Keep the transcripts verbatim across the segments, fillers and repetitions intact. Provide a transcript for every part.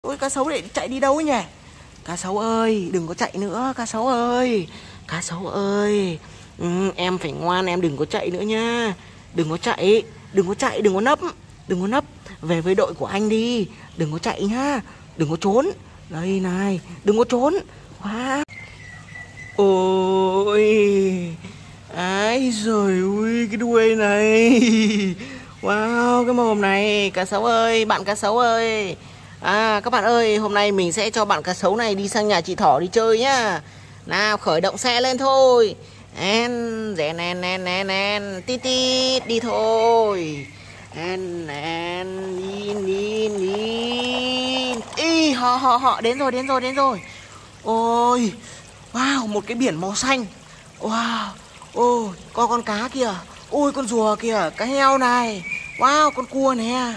Ôi cá sấu để chạy đi đâu ấy nhỉ? Cá sấu ơi, đừng có chạy nữa, cá sấu ơi. Cá sấu ơi. Ừ, em phải ngoan, em đừng có chạy nữa nha. Đừng có chạy, đừng có chạy, đừng có nấp. Đừng có nấp, về với đội của anh đi. Đừng có chạy nhá, đừng có trốn. Đây này, đừng có trốn. Wow. Ôi, ái giời ơi, cái đuôi này. Wow, cái mồm này. Cá sấu ơi, bạn cá sấu ơi. À, các bạn ơi, hôm nay mình sẽ cho bạn cá sấu này đi sang nhà chị Thỏ đi chơi nhá. Nào, khởi động xe lên thôi. En, rèn en en en en, tít tít đi thôi. En en in in in. Ý, họ họ họ đến rồi, đến rồi, đến rồi. Ôi, wow, một cái biển màu xanh. Wow, ôi, có con cá kìa. Ôi, con rùa kìa, cá heo này. Wow, con cua nè.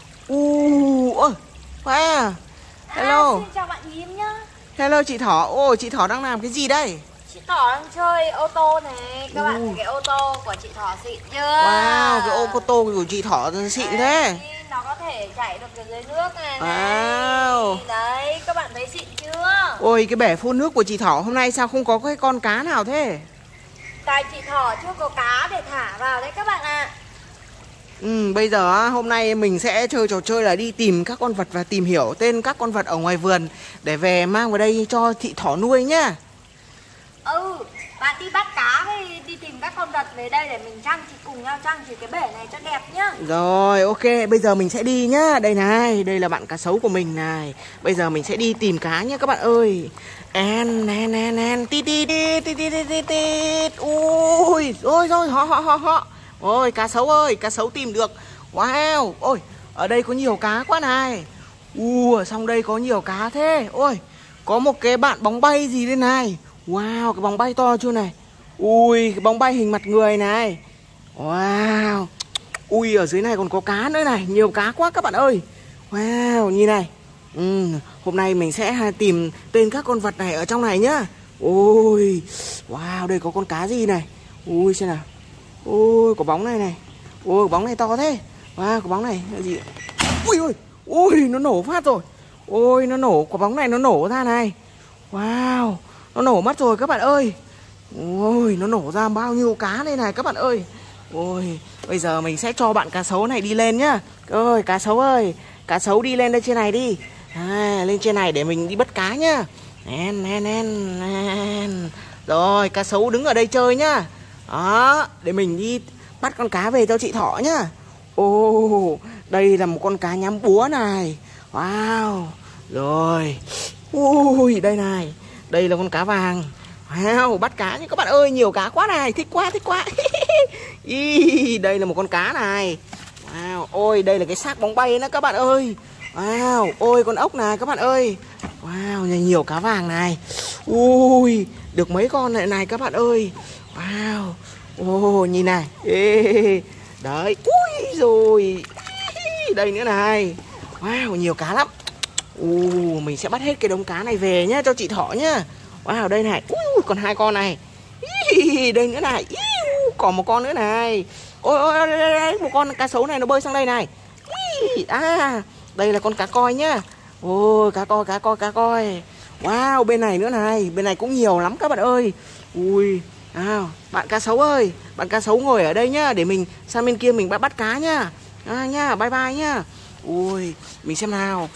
U, ôi, wow. Hello. À, xin chào bạn Nhím nhá. Hello chị Thỏ. Ôi, chị Thỏ đang làm cái gì đây? Chị Thỏ đang chơi ô tô này. Các uh. bạn thấy cái ô tô của chị Thỏ xịn chưa? Wow, cái ô tô của chị Thỏ xịn đấy, thế. Nó có thể chạy được dưới nước này. Wow. Này. Đấy, các bạn thấy xịn chưa? Ôi, cái bể phun nước của chị Thỏ hôm nay sao không có cái con cá nào thế? Tại chị Thỏ chưa có cá để thả vào đấy các bạn ạ. À. Ừ, bây giờ hôm nay mình sẽ chơi trò chơi là đi tìm các con vật và tìm hiểu tên các con vật ở ngoài vườn để về mang vào đây cho chị Thỏ nuôi nhá. Ừ, bạn đi bắt cá hay đi tìm các con vật về đây để mình trang trí cùng nhau trang trí cái bể này cho đẹp nhá. Rồi, ok, bây giờ mình sẽ đi nhá. Đây này, đây là bạn cá sấu của mình này. Bây giờ mình sẽ đi tìm cá nhá các bạn ơi. En en en en tít tít tít tít tít tít. Ui, rồi rồi, họ họ họ họ. Ôi, cá sấu ơi, cá sấu tìm được. Wow, ôi, ở đây có nhiều cá quá này. Ui, xong đây có nhiều cá thế. Ôi, có một cái bạn bóng bay gì đây này. Wow, cái bóng bay to chưa này. Ui, cái bóng bay hình mặt người này. Wow. Ui, ở dưới này còn có cá nữa này. Nhiều cá quá các bạn ơi. Wow, như này. ừ, Hôm nay mình sẽ tìm tên các con vật này ở trong này nhá. Ôi, wow, đây có con cá gì này. Ui, xem nào. Ôi, có bóng này này. Ôi, bóng này to thế. Wow, có bóng này là gì? Ui, ui, ui, nó nổ phát rồi. Ôi, nó nổ, quả bóng này nó nổ ra này. Wow, nó nổ mất rồi các bạn ơi. Ôi, nó nổ ra bao nhiêu cá đây này các bạn ơi. Ôi, bây giờ mình sẽ cho bạn cá sấu này đi lên nhá. Ôi, cá sấu ơi, cá sấu đi lên đây trên này đi. À, lên trên này để mình đi bắt cá nhá. En, en, en, en. Rồi, cá sấu đứng ở đây chơi nhá. Đó, để mình đi bắt con cá về cho chị Thỏ nhá. Ồ, đây là một con cá nhắm búa này. Wow, rồi. Ui, đây này. Đây là con cá vàng. Wow, bắt cá nhưng các bạn ơi, nhiều cá quá này, thích quá, thích quá. Ý, đây là một con cá này. Wow, ôi, đây là cái xác bóng bay đó các bạn ơi. Wow, ôi con ốc này các bạn ơi. Wow, nhiều cá vàng này. Ui, được mấy con này này các bạn ơi. Wow, ôi, nhìn này. Ê, đấy, ui rồi. Đây nữa này. Wow, nhiều cá lắm. Ồ, mình sẽ bắt hết cái đống cá này về nhá cho chị Thỏ nhá. Wow, đây này. Ui, còn hai con này. Ý, đây nữa này. Ý, còn một con nữa này. Ôi, ôi, đây, đây, đây. Một con cá sấu này nó bơi sang đây này. Ý, à, đây là con cá coi nhá. Ôi, cá coi, cá coi, cá coi. Wow, bên này nữa này. Bên này cũng nhiều lắm các bạn ơi. Ui, à, bạn cá sấu ơi, bạn cá sấu ngồi ở đây nhá. Để mình sang bên kia mình bắt bắt cá nhá. À, nhá, bye bye nhá. Ui, mình xem nào.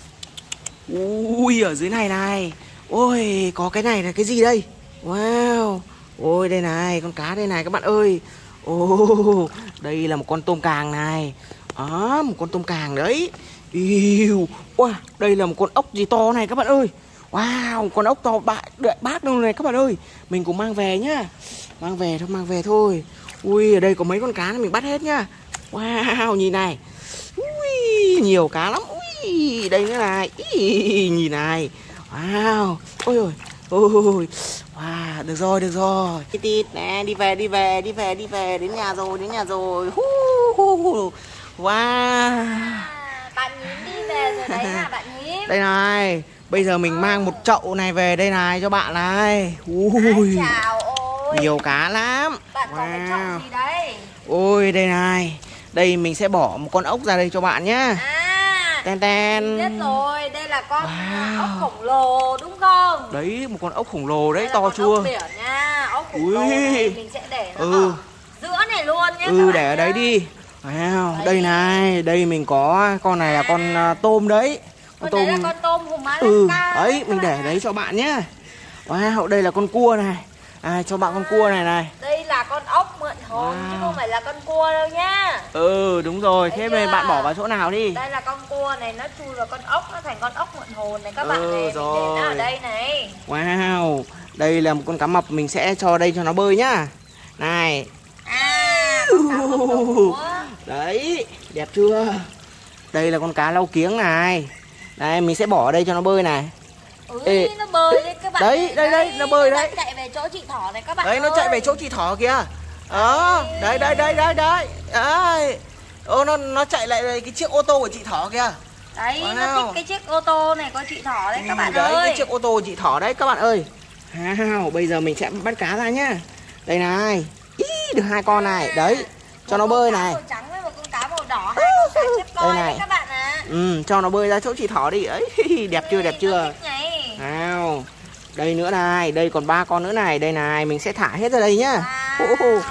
Ui, ở dưới này này. Ôi, có cái này là cái gì đây? Wow. Ôi, đây này, con cá đây này các bạn ơi. Ồ, đây là một con tôm càng này. Đó, một con tôm càng đấy. Yêu. Wow, đây là một con ốc gì to này các bạn ơi. Wow, con ốc to bác, bác đâu này các bạn ơi. Mình cũng mang về nhá. Mang về thôi, mang về thôi. Ui, ở đây có mấy con cá này mình bắt hết nhá. Wow, nhìn này. Ui, nhiều cá lắm. Ui, đây nữa này. Ý, nhìn này. Wow. Ôi ôi. Ôi. Wow, được rồi, được rồi. Tít tít nè, đi về, đi về, đi về, đi về. Đến nhà rồi, đến nhà rồi. Hu, hu, hu. Wow. À, bạn Nhím đi về rồi đấy hả bạn Nhím? Đây này. Bây giờ mình mang một chậu này về đây này cho bạn này. Ui. À, chào ôi. Nhiều cá lắm. Bạn có cái chậu gì đây? Ôi, đây này. Đây mình sẽ bỏ một con ốc ra đây cho bạn nhá. À, Ten ten. Biết rồi, đây là con Wow. ốc khổng lồ đúng không? Đấy, một con ốc khổng lồ đấy, Đây là to con chưa? ốc biển nha, ốc khổng Ui. lồ này mình sẽ để nó Ừ. ở giữa này luôn nhé. các Ừ, bạn để ở nhá. đấy đi. Wow, đây này, đây mình có con này là con à, tôm đấy. Con Con đấy là con tôm hùm má Ừ, ca đấy, các mình bạn để ạ. đấy cho bạn nhé. Wow, đây là con cua này. À, cho bạn con cua này này. Đây là con ốc mượn hồn chứ Wow. không phải là con cua đâu nhá. Ừ, đúng rồi. Thấy Thế chưa? mình bạn bỏ vào chỗ nào đi? Đây là con cua này, nó chui vào con ốc, nó thành con ốc mượn hồn này các Ừ, bạn này. Mình để nó ở rồi. đây này. Wow, đây là một con cá mập, mình sẽ cho đây cho nó bơi nhá. Này. À, con cá mập đầu múa. Đấy, đẹp chưa? Đây là con cá lau kiếng này. Đây, mình sẽ bỏ ở đây cho nó bơi này. Ui, Ê. nó bơi đấy các bạn. Đấy, này. đây, đây, nó bơi đang đấy. chạy về chỗ chị thỏ này các bạn Đấy, nó ơi. chạy về chỗ chị thỏ kìa. Đó, đấy, đấy, đấy, đấy, đấy. Đấy. Ô, nó nó chạy lại cái chiếc ô tô của chị thỏ kìa. Đấy, Wow. nó thích cái chiếc ô tô này có chị thỏ đấy các bạn Đấy, ơi. cái chiếc ô tô của chị thỏ đấy các bạn ơi. Wow, bây giờ mình sẽ bắt cá ra nhá. Đây này. Ý, được hai con này. Đấy, cho nó Một con bơi cá này. màu trắng với một con cá màu đỏ, hai con cá chép coi Đây đấy này. các bạn ạ. Ừ, cho nó bơi ra chỗ chị thỏ đi. Ấy, đẹp chưa, đẹp Nó chưa? thích này. Wow. Đây nữa này, đây còn ba con nữa này, đây này, mình sẽ thả hết ra đây nhá. Wow.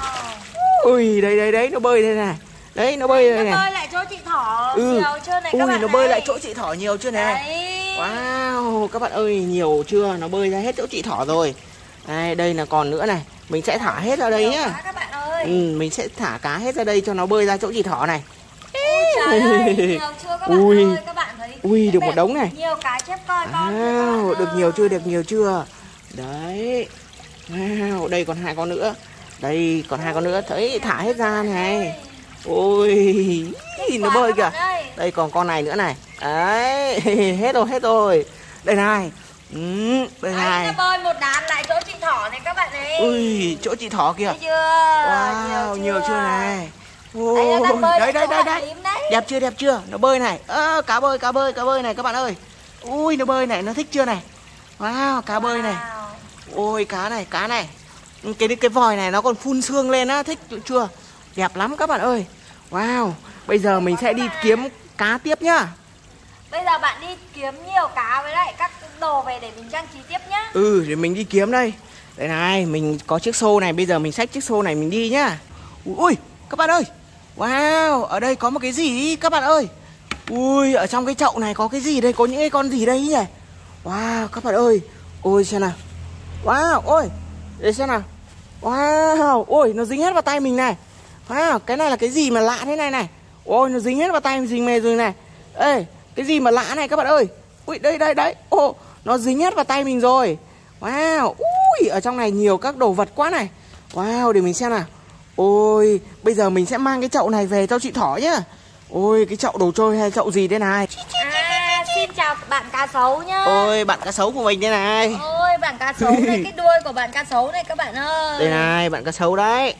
Ui, đây đây đấy, nó bơi đây này. Đấy, nó bơi đây Nó này. bơi lại chỗ chị thỏ Ừ. nhiều chưa này các Ui, bạn nó bơi này. lại chỗ chị thỏ nhiều chưa này? Đấy. Wow, các bạn ơi, nhiều chưa? Nó bơi ra hết chỗ chị thỏ rồi. Đây, đây là còn nữa này, mình sẽ thả hết ra đây Nhiều nhá. quá các bạn ơi. Ừ, mình sẽ thả cá hết ra đây cho nó bơi ra chỗ chị thỏ này. Ui trời ơi, nhiều chưa các bạn Ui. ơi, các bạn thấy. Ui, cái được một bể đống này. Nhiều cá chép coi con. chưa các Wow, bạn được ơi. nhiều chưa, được nhiều chưa? Đấy. Wow, đây còn hai con nữa. Đây còn hai con nữa, thấy thả hết ra này. Ôi, Thích nó quá bơi các kìa. bạn ơi. Đây còn con này nữa này. Đấy, hết rồi, hết rồi. Đây này. Ừ, đây Đấy, này. nó bơi một đàn lại chỗ chị thỏ này các bạn ấy. Ui, chỗ chị thỏ kìa. Thấy chưa? Wow, nhiều chưa này. Đấy, nó đang Ôi, bơi đấy, đến đấy, chỗ đấy, hạt đấy. tím đấy. Đẹp chưa, đẹp chưa? Nó bơi này. Ơ, cá bơi, cá bơi, cá bơi này các bạn ơi. Ui, nó bơi này, nó thích chưa này? Wow, cá bơi này. Wow. Ôi, cá này, cá này. Cái cái vòi này nó còn phun sương lên á, thích chưa? Đẹp lắm các bạn ơi. Wow, bây giờ mình sẽ đi kiếm cá tiếp nhá. Bây giờ bạn đi kiếm nhiều cá với lại các đồ về để mình trang trí tiếp nhá. Ừ, để mình đi kiếm đây. Đây này, mình có chiếc xô này, bây giờ mình xách chiếc xô này mình đi nhá. Ui, các bạn ơi. Wow, ở đây có một cái gì ý, các bạn ơi. Ui, ở trong cái chậu này có cái gì đây, có những cái con gì đây ý nhỉ? Wow, các bạn ơi. Ôi xem nào. Wow, ôi. Để xem nào. Wow, ôi, nó dính hết vào tay mình này. Wow, cái này là cái gì mà lạ thế này này. Ôi, nó dính hết vào tay mình, dính mề rồi này. Ê, cái gì mà lạ này các bạn ơi. Ui, đây, đây, đấy. Ồ, nó dính hết vào tay mình rồi. Wow, ui, ở trong này nhiều các đồ vật quá này. Wow, để mình xem nào. Ôi, bây giờ mình sẽ mang cái chậu này về cho chị Thỏ nhá. Ôi, cái chậu đồ chơi hay chậu gì đây này. À, xin chào bạn cá sấu nhá. Ôi, bạn cá sấu của mình đây này. Ôi, bạn cá sấu này, cái đuôi của bạn cá sấu này các bạn ơi. Đây này, bạn cá sấu đấy.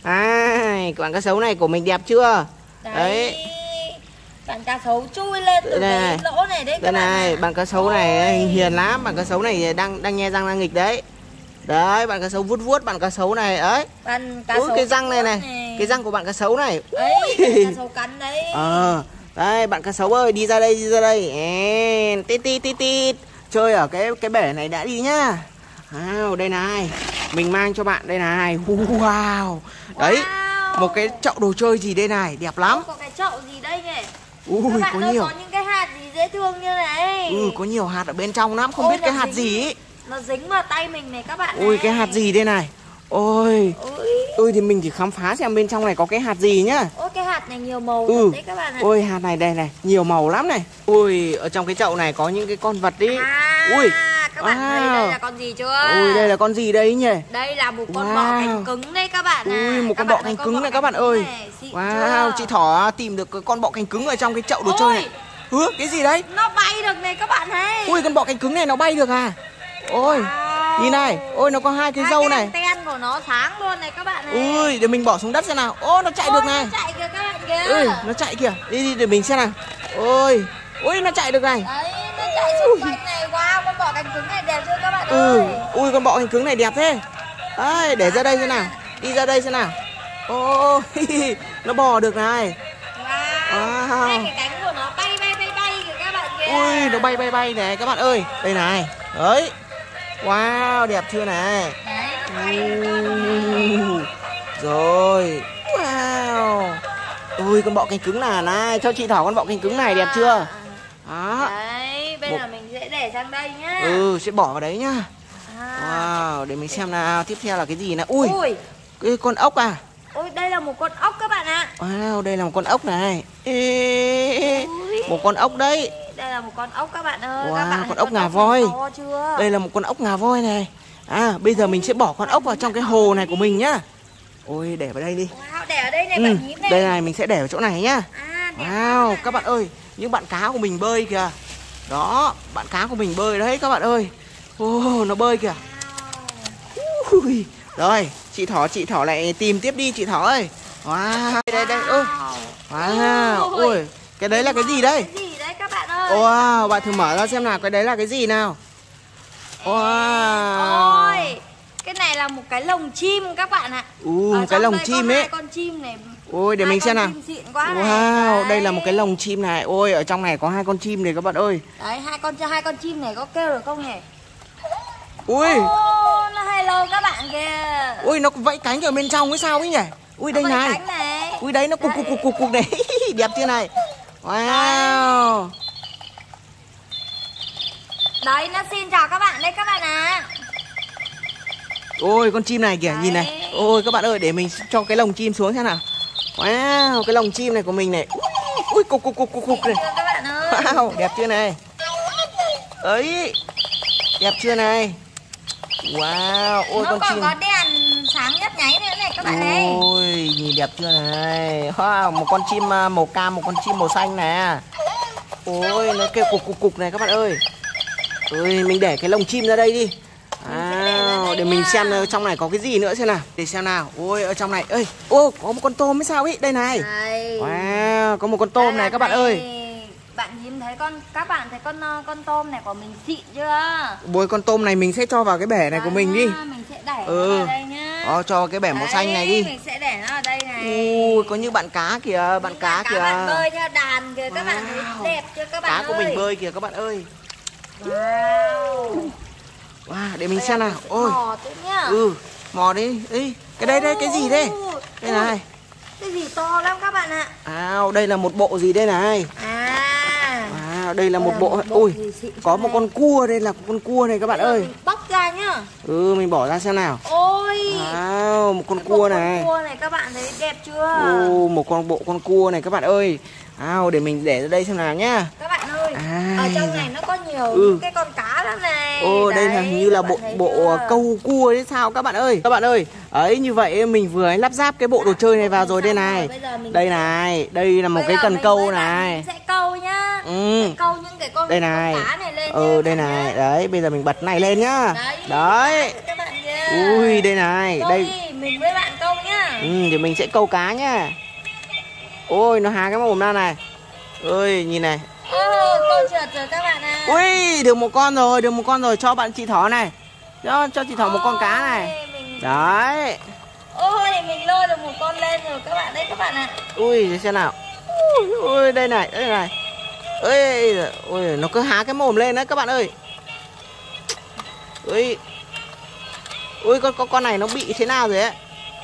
À, bạn cá sấu này của mình đẹp chưa? Đấy. Đấy. Bạn cá sấu chui lên từ Đây cái này. lỗ này đấy các Đây bạn này, ạ. bạn cá sấu này Ôi. hiền lắm, bạn cá sấu này đang đang nhe răng đang nghịch đấy. Đấy, bạn cá sấu vuốt vuốt bạn cá sấu này ấy. Bạn cá Ui, sấu cái răng này này, này. cái răng của bạn cá sấu này. Ấy, Ui. bạn cá sấu cắn đấy. Ờ, đây bạn cá sấu ơi, đi ra đây, đi ra đây. Ê, tít tít tít tít. Chơi ở cái cái bể này đã đi nhá. Wow, đây này. Mình mang cho bạn đây này. Wow. Đấy, Wow. một cái chậu đồ chơi gì đây này, đẹp lắm. Có cái chậu gì đây nhỉ? Ui, Các bạn có ơi, nhiều. có những cái hạt gì dễ thương như này. Ừ, có nhiều hạt ở bên trong lắm, không Ôi, biết cái nó hạt dính- gì ý. Nó dính vào tay mình này các bạn. Ui, này. cái hạt gì đây này. Ôi, Ui, ui thì mình chỉ khám phá xem bên trong này có cái hạt gì nhá. ôi cái hạt này nhiều màu Ừ, thật đấy các bạn ạ. ôi hạt này đây này, nhiều màu lắm này. Ui, ở trong cái chậu này có những cái con vật đi. À, Ui, các bạn thấy wow. đây là con gì chưa? Ui, đây là con gì đấy nhỉ? Đây là một con Wow. bọ cánh cứng đấy các bạn ạ. Ui, một Các con bạn bọ thấy cánh cứng này bọ các bạn cánh ơi. cứng này, xịn Wow, chưa? chị Thỏ tìm được cái con bọ cánh cứng ở trong cái chậu đồ Ôi. chơi này. Hứ, cái gì đấy? Nó bay được này các bạn thấy. Ui, con bọ cánh cứng này nó bay được à? Ôi, Wow. nhìn này, ôi nó có hai cái Hai râu cái này. anten của nó sáng luôn này các bạn này. Ui, để mình bỏ xuống đất xem nào. Ô, nó chạy Ôi, được này. nó chạy kìa các bạn kìa. Ui, nó chạy kìa. Đi đi để mình xem nào. Ôi, ui nó chạy được này. Đấy, nó chạy xung quanh này. Wow, con bọ cánh cứng này đẹp chưa các bạn Ừ, ơi? ui con bọ cánh cứng này đẹp thế. Đấy, để ra đây xem nào. Đi ra đây xem nào. Ôi, nó bò được này. Wow. Wow. Hai cái cánh của nó bay bay bay bay kìa Ui, nó bay bay bay này các bạn ơi. Đây này. Đấy. Wow, đẹp chưa này. uh, Rồi. Wow. Ui, con bọ cánh cứng này này. Cho chị Thỏ con bọ cánh cứng này đẹp chưa. Đó. Đấy, bây Một... giờ mình sẽ để sang đây nhá. Ừ, sẽ bỏ vào đấy nhá. À. Wow, để mình xem nào. Tiếp theo là cái gì nào. Ui, Ui. Cái con ốc à. Ôi, đây là một con ốc các bạn ạ. Wow, đây là một con ốc này. Ê, một con ốc đấy. Đây là một con ốc các bạn ơi. Wow, Các bạn con ốc ngà voi. Chưa? Đây là một con ốc ngà voi này. À, bây giờ mình sẽ bỏ con ốc vào trong cái hồ này của mình nhá. Ôi, để vào đây đi. Wow, để ở đây này ừ, bạn nhím này. Đây này, mình sẽ để ở chỗ này nhá. À, wow, các bạn ơi, những bạn cá của mình bơi kìa. Đó, bạn cá của mình bơi đấy các bạn ơi. Ô, oh, nó bơi kìa. Wow. Ui. Rồi, chị Thỏ, chị Thỏ lại tìm tiếp đi chị Thỏ ơi. Wow, đây đây, ơi. Wow, ui, cái đấy là cái gì đây? Cái gì đấy các bạn ơi? Wow, bạn thử mở ra xem nào, cái đấy là cái gì nào? Wow. Ôi, cái này là một cái lồng chim các bạn ạ. Ừ, cái lồng chim ấy. Con chim này. Ôi, để mình xem nào. Wow, này. đây là một cái lồng chim này. Ôi, ở trong này có hai con chim này các bạn ơi. Đấy, hai con hai con chim này có kêu được không nhỉ? Ui. Oh, nó hello các bạn kìa. Ui, nó vẫy cánh ở bên trong hay sao ấy nhỉ? Ui, đây này. này. Ui, đấy nó cục cục cục cục cục này. Đẹp chưa này? Wow. Đấy, nó xin chào các bạn đây các bạn ạ. À. Ôi, con chim này kìa, đấy. Nhìn này. Ôi, các bạn ơi, để mình cho cái lồng chim xuống xem nào. Wow, cái lồng chim này của mình này. Ui, cục cục cục cục cục này. Các bạn ơi. Wow, đẹp chưa này? Ấy. Đẹp chưa này? Wow, ôi nó con còn chim. Có đèn sáng nhấp nháy nữa này các bạn ơi. Ôi, nhìn đẹp chưa này? Wow, một con chim màu cam, một con chim màu xanh nè. Ôi, nó kêu cục cục cục này các bạn ơi. Ôi, mình để cái lồng chim ra đây đi. À, để, để mình xem trong này có cái gì nữa xem nào. Để xem nào. Ôi, ở trong này. Ơi, ô, có một con tôm hay sao ấy? Đây này. Đây. Wow, có một con tôm này các bạn ơi. Bạn nhìn thấy con, các bạn thấy con con tôm này của mình xịn chưa? Bôi con tôm này mình sẽ cho vào cái bể này của mình đi. Mình sẽ để ừ. nó vào đây nhá. Đó, cho cái bể màu xanh này đi. Mình sẽ để nó ở đây này. Ui, có như bạn cá kìa, bạn cá, cá kìa. Bạn bơi theo đàn kìa, các wow. bạn thấy đẹp chưa các bạn cá ơi? Cá của mình bơi kìa các bạn ơi. Wow. Wow, để mình xem nào. Ôi. Mò tí nhá. Ừ, mò đi. Ý, cái đây đây cái gì đây? Đây này. Cái gì to lắm các bạn ạ. À, đây là một bộ gì đây này? À. À, đây là một bộ. Ui, có một con cua, đây là con cua này các bạn ơi. Bóc ra nhá. Ừ, mình bỏ ra xem nào. Ôi. Wow, một con cua này. Con cua này các bạn thấy đẹp chưa? Ồ, một con bộ con cua này các bạn ơi. Wow, để mình để ra đây xem nào nhá. Các bạn ơi, à, ở trong này nó có nhiều ừ. những cái con cá lắm này. Ồ, đây là hình như là bộ bộ câu cua đấy sao các bạn ơi. Các bạn ơi, ấy như vậy mình vừa lắp ráp cái bộ đồ chơi này vào rồi đây này. Đây này, đây là một cái cần câu này. Sẽ câu nhá. Ừ. Câu những cái con đây này. cá này lên. Ừ, đây này. Đấy, bây giờ mình bật này lên nhá. Đấy. Các bạn kia. Ui, đây này, câu đây. Đi, mình với bạn câu nhá. Ừ, thì mình sẽ câu cá nhá. Ôi, nó há cái mồm ra này. Ơi, nhìn này. Ô, câu trượt rồi các bạn à. Ui, được một con rồi, được một con rồi, cho bạn chị Thỏ này. Cho, cho chị Thỏ một con cá này. Mình... Đấy. Ôi, mình lôi được một con lên rồi các bạn đấy các bạn ạ. À. Ui, để xem nào. Ui, ui, đây này, đây này. Ui, ui, nó cứ há cái mồm lên đấy các bạn ơi. Ui. Ui, con, con, con này nó bị thế nào rồi ấy.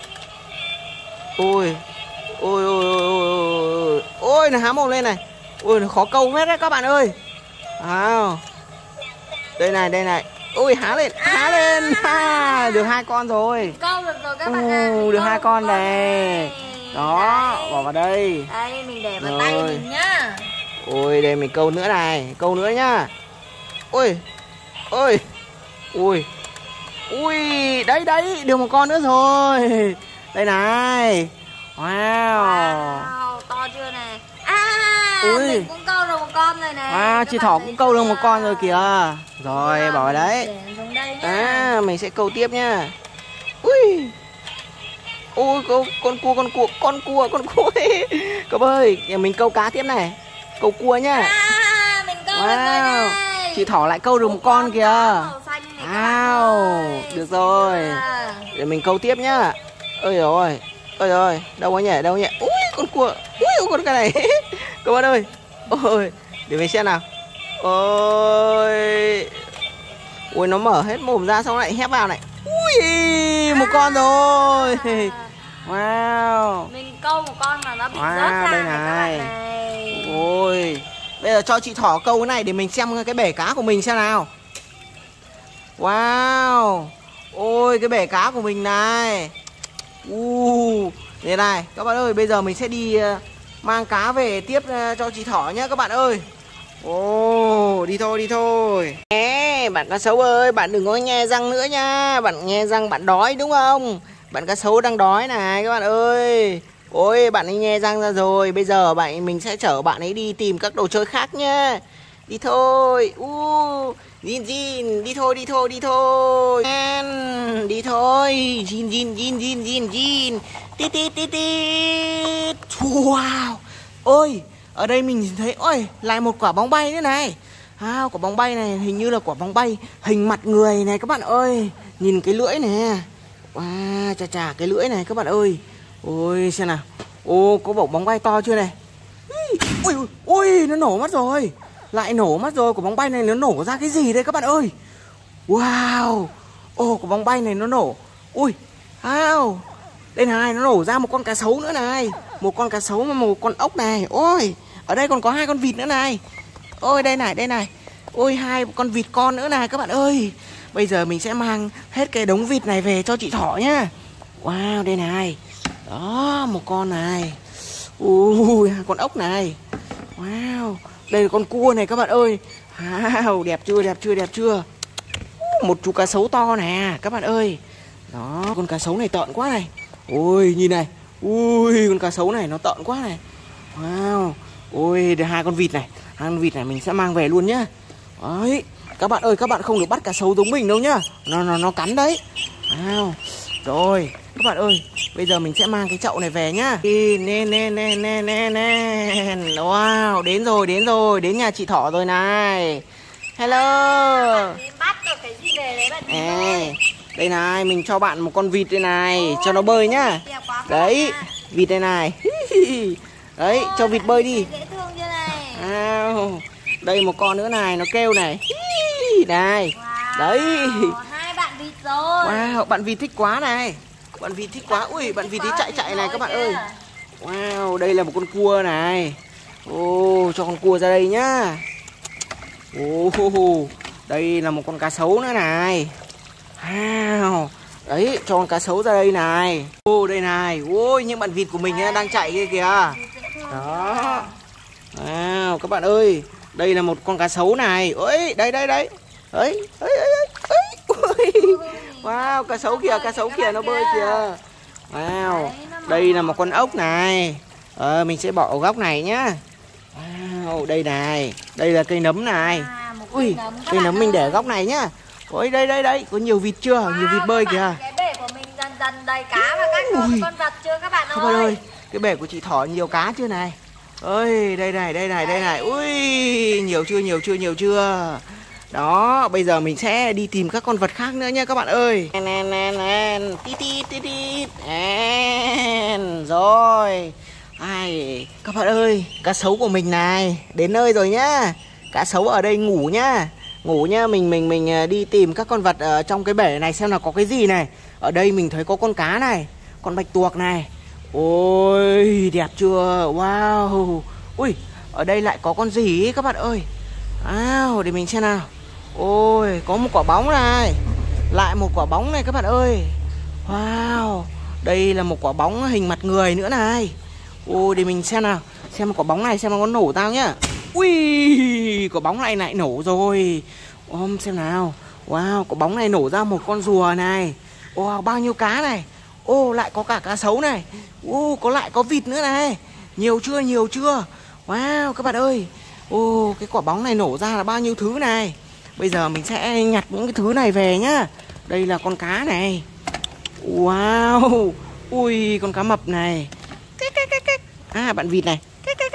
Ui. Ôi ôi ôi ôi ôi, nó há mồm lên này. Ôi, nó khó câu hết đấy các bạn ơi. Wow. Đây này, đây này. Ôi, há lên, há lên. Ha, được hai con rồi. Câu được rồi các bạn ạ. Được hai con này. Đó, bỏ vào đây. Đây, mình để vào tay mình nhá. Ôi, đây mình câu nữa này, câu nữa nhá. Ôi. Ôi. Ui. Ui, đấy đấy, được một con nữa rồi. Đây này. Wow. Wow, to chưa này. À, ui. Mình cũng câu được một con rồi này. À, chị Thỏ cũng câu được một con rồi kìa. Rồi, à, bỏ vào đấy. À, mình sẽ câu tiếp nha. Ui. Ui, con, con cua, con cua, con cua, con cua. Cậu ơi, nhà mình câu cá tiếp này. Câu cua nhá. À, mình câu wow. được rồi này. Chị Thỏ lại câu được một, một con, con kìa. Wow, được rồi. Để mình câu tiếp nhá. Ôi rồi. Ôi rồi, đâu có nhỉ, đâu có nhỉ. Ui, con cua. Ui, con cái này. Các bạn ơi. Ôi, để mình xem nào. Ôi. Ui, nó mở hết mồm ra xong lại hép vào này. Ui, một con rồi. Wow. Mình câu một con mà nó bị Wow, rớt ra đây này các này. bạn này. Ôi, bây giờ cho chị Thỏ câu cái này để mình xem cái bể cá của mình xem nào. Wow. Ôi, cái bể cá của mình này. Uh, đây này, các bạn ơi, bây giờ mình sẽ đi uh, mang cá về tiếp uh, cho chị Thỏ nhé các bạn ơi. Ồ, oh, đi thôi, đi thôi. Ê, bạn cá sấu ơi, bạn đừng có nhe răng nữa nha. Bạn nhe răng bạn đói đúng không? Bạn cá sấu đang đói này các bạn ơi. Ôi, bạn ấy nhe răng ra rồi. Bây giờ bạn mình sẽ chở bạn ấy đi tìm các đồ chơi khác nhá. Đi thôi. Uh, Jin Jin, đi thôi, đi thôi, đi thôi. And, đi thôi. Jin Jin Jin Jin Jin Jin. Tít tít tít tít. Wow. Ôi, ở đây mình nhìn thấy, ôi, lại một quả bóng bay nữa này. À, quả bóng bay này hình như là quả bóng bay hình mặt người này các bạn ơi. Nhìn cái lưỡi này. Wow, chà chà cái lưỡi này các bạn ơi. Ôi, xem nào. Ô, có bổ bóng bay to chưa này. Ui, ui, ui, nó nổ mất rồi. Lại nổ mất rồi, quả bóng bay này nó nổ ra cái gì đây các bạn ơi. Wow. Ô, quả bóng bay này nó nổ. Ui, wow. Đây này, nó nổ ra một con cá sấu nữa này. Một con cá sấu và một con ốc này. Ôi, ở đây còn có hai con vịt nữa này. Ôi, đây này, đây này. Ôi, hai con vịt con nữa này các bạn ơi. Bây giờ mình sẽ mang hết cái đống vịt này về cho chị Thỏ nhá. Wow, đây này. Đó, một con này. Ui, con ốc này. Wow, đây là con cua này các bạn ơi. Wow, đẹp chưa, đẹp chưa, đẹp chưa. Một chú cá sấu to nè các bạn ơi. Đó, con cá sấu này tợn quá này. Ôi, nhìn này. Ui, con cá sấu này nó tợn quá này. Wow. Ôi, đây hai con vịt này. Hai con vịt này mình sẽ mang về luôn nhá. Đấy, các bạn ơi, các bạn không được bắt cá sấu giống mình đâu nhá. Nó nó nó cắn đấy. Wow. Rồi, các bạn ơi, bây giờ mình sẽ mang cái chậu này về nhá. Nè nè nè nè nè nè. Wow, đến rồi, đến rồi, đến nhà chị Thỏ rồi này. Hello. Bắt được cái gì về đấy bạn ơi. Đây này, mình cho bạn một con vịt đây này. Ôi, cho nó bơi nhá. Đấy, vịt đây này. Đấy, cho vịt bơi đi. Dễ thương chưa này. Wow. Đây một con nữa này, nó kêu này. Này. Wow. Đấy. Hai bạn vịt rồi. Wow, bạn vịt thích quá này. Bạn vịt thích quá. Ui, bạn vịt thích chạy chạy này các bạn ơi. Wow, đây là một con cua này. Ô, cho con cua ra đây nhá. Ô, đây là một con cá sấu nữa này. Wow. Đấy, cho con cá sấu ra đây này. Ô, đây này. Ôi, những bạn vịt của mình đấy, đang chạy kia kìa. Đó. Wow, các bạn ơi. Đây là một con cá sấu này. Ôi, đây, đây, đây. Đấy, đấy, đấy, đấy. Wow, cá sấu kìa, cá sấu kìa, nó bơi kìa. Wow, đây là một con ốc này. Ờ, mình sẽ bỏ ở góc này nhá. Wow, đây này. Đây là cây nấm này. Ui, cây nấm mình để ở góc này nhá. Ôi, đây, đây, đây, có nhiều vịt chưa? Wow, nhiều vịt bơi kìa. Cái bể của mình dần dần đầy cá và các con con vật chưa các bạn ơi? Các bạn ơi, cái bể của chị Thỏ nhiều cá chưa này? Ơi, đây này, đây này, đây này. Ui, nhiều chưa, nhiều chưa, nhiều chưa. Đó, bây giờ mình sẽ đi tìm các con vật khác nữa nha các bạn ơi. Tít tít tít tít. Rồi. Ai, các bạn ơi, cá sấu của mình này, đến nơi rồi nhá. Cá sấu ở đây ngủ nhá. Ngủ nhá, mình mình mình đi tìm các con vật ở trong cái bể này xem là có cái gì này. Ở đây mình thấy có con cá này, con bạch tuộc này. Ôi, đẹp chưa? Wow. Ui, ở đây lại có con gì ấy các bạn ơi. Wow, để mình xem nào. Ôi, có một quả bóng này. Lại một quả bóng này các bạn ơi. Wow, đây là một quả bóng hình mặt người nữa này. Ôi, để mình xem nào. Xem quả bóng này xem nó có nổ tao nhá. Ui, quả bóng này lại nổ rồi. Ôm xem nào. Wow, quả bóng này nổ ra một con rùa này. Wow, bao nhiêu cá này. Ô, lại có cả cá sấu này. Ô, có lại có vịt nữa này. Nhiều chưa, nhiều chưa. Wow, các bạn ơi. Ô, cái quả bóng này nổ ra là bao nhiêu thứ này. Bây giờ mình sẽ nhặt những cái thứ này về nhá. Đây là con cá này. Wow. Ui, con cá mập này. À, bạn vịt này.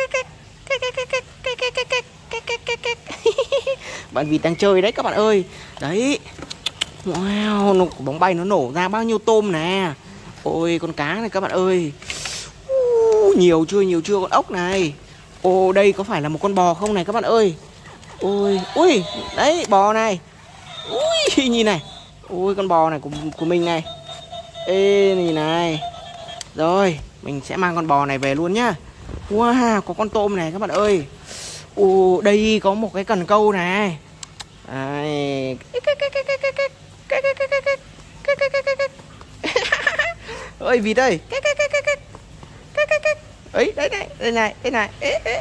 Bạn vịt đang chơi đấy các bạn ơi. Đấy. Wow, nó, bóng bay nó nổ ra bao nhiêu tôm nè. Ôi, con cá này các bạn ơi. uh, Nhiều chưa, nhiều chưa. Con ốc này. Ồ, đây có phải là một con bò không này các bạn ơi. Ui, ui, đấy bò này. Ui, nhìn này. Ui, con bò này của, của mình này. Ê, nhìn này. Rồi, mình sẽ mang con bò này về luôn nhá. Wow, có con tôm này các bạn ơi. Ồ, đây có một cái cần câu này. Đây. Ơi vịt ơi. Ấy, đây này, đây này, đây này.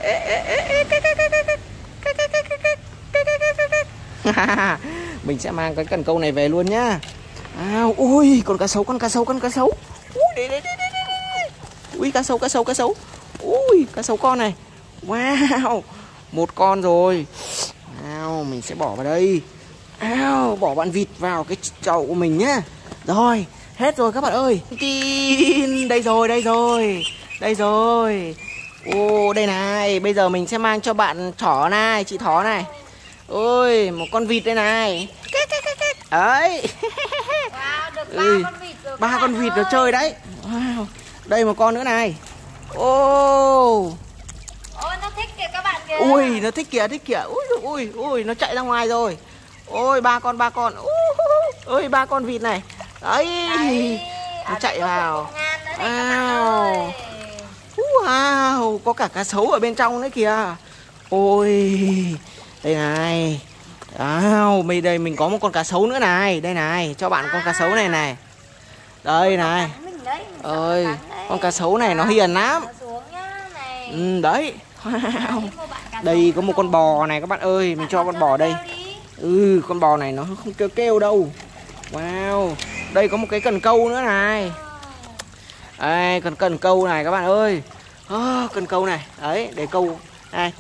Mình sẽ mang cái cần câu này về luôn nhá. À, ui, con cá sấu, con cá sấu, con cá sấu. Ui, đây, đây, đây, đây. Ui, cá sấu, cá sấu, cá sấu. Ui, cá sấu con này. Wow, một con rồi. Nào, mình sẽ bỏ vào đây. Nào, bỏ bạn vịt vào cái chậu của mình nhá. Rồi, hết rồi các bạn ơi. Tin, đây rồi, đây rồi. Đây rồi. Ô, đây này, bây giờ mình sẽ mang cho bạn thỏ này, chị thỏ này. Ôi, một con vịt đây này. Đấy. Wow, được ba Ừ, con vịt rồi. ba con vịt rồi chơi đấy. Wow, đây một con nữa này. Ô. Ôi, nó thích kìa các bạn kìa. Ui, nó thích kìa, thích kìa. Ui, ui, ui, nó chạy ra ngoài rồi. Ôi, ba con, ba con. Ôi, ba con vịt này. Đấy. Đấy, Nó chạy vào. Wow. Wow, có cả cá sấu ở bên trong nữa kìa. Ôi, đây này. Wow, bây đây mình có một con cá sấu nữa này. Đây này, cho bạn con cá sấu này này. Đây này. Ơi, con cá sấu này nó hiền lắm. Ừ, đấy. Wow. Đây có một con bò này các bạn ơi. Mình cho con bò đây. Ừ, con bò này nó không kêu kêu đâu. Wow. Đây có một cái cần câu nữa này. Đây, cần cần câu này các bạn ơi. À, cần câu này. Đấy, để câu này.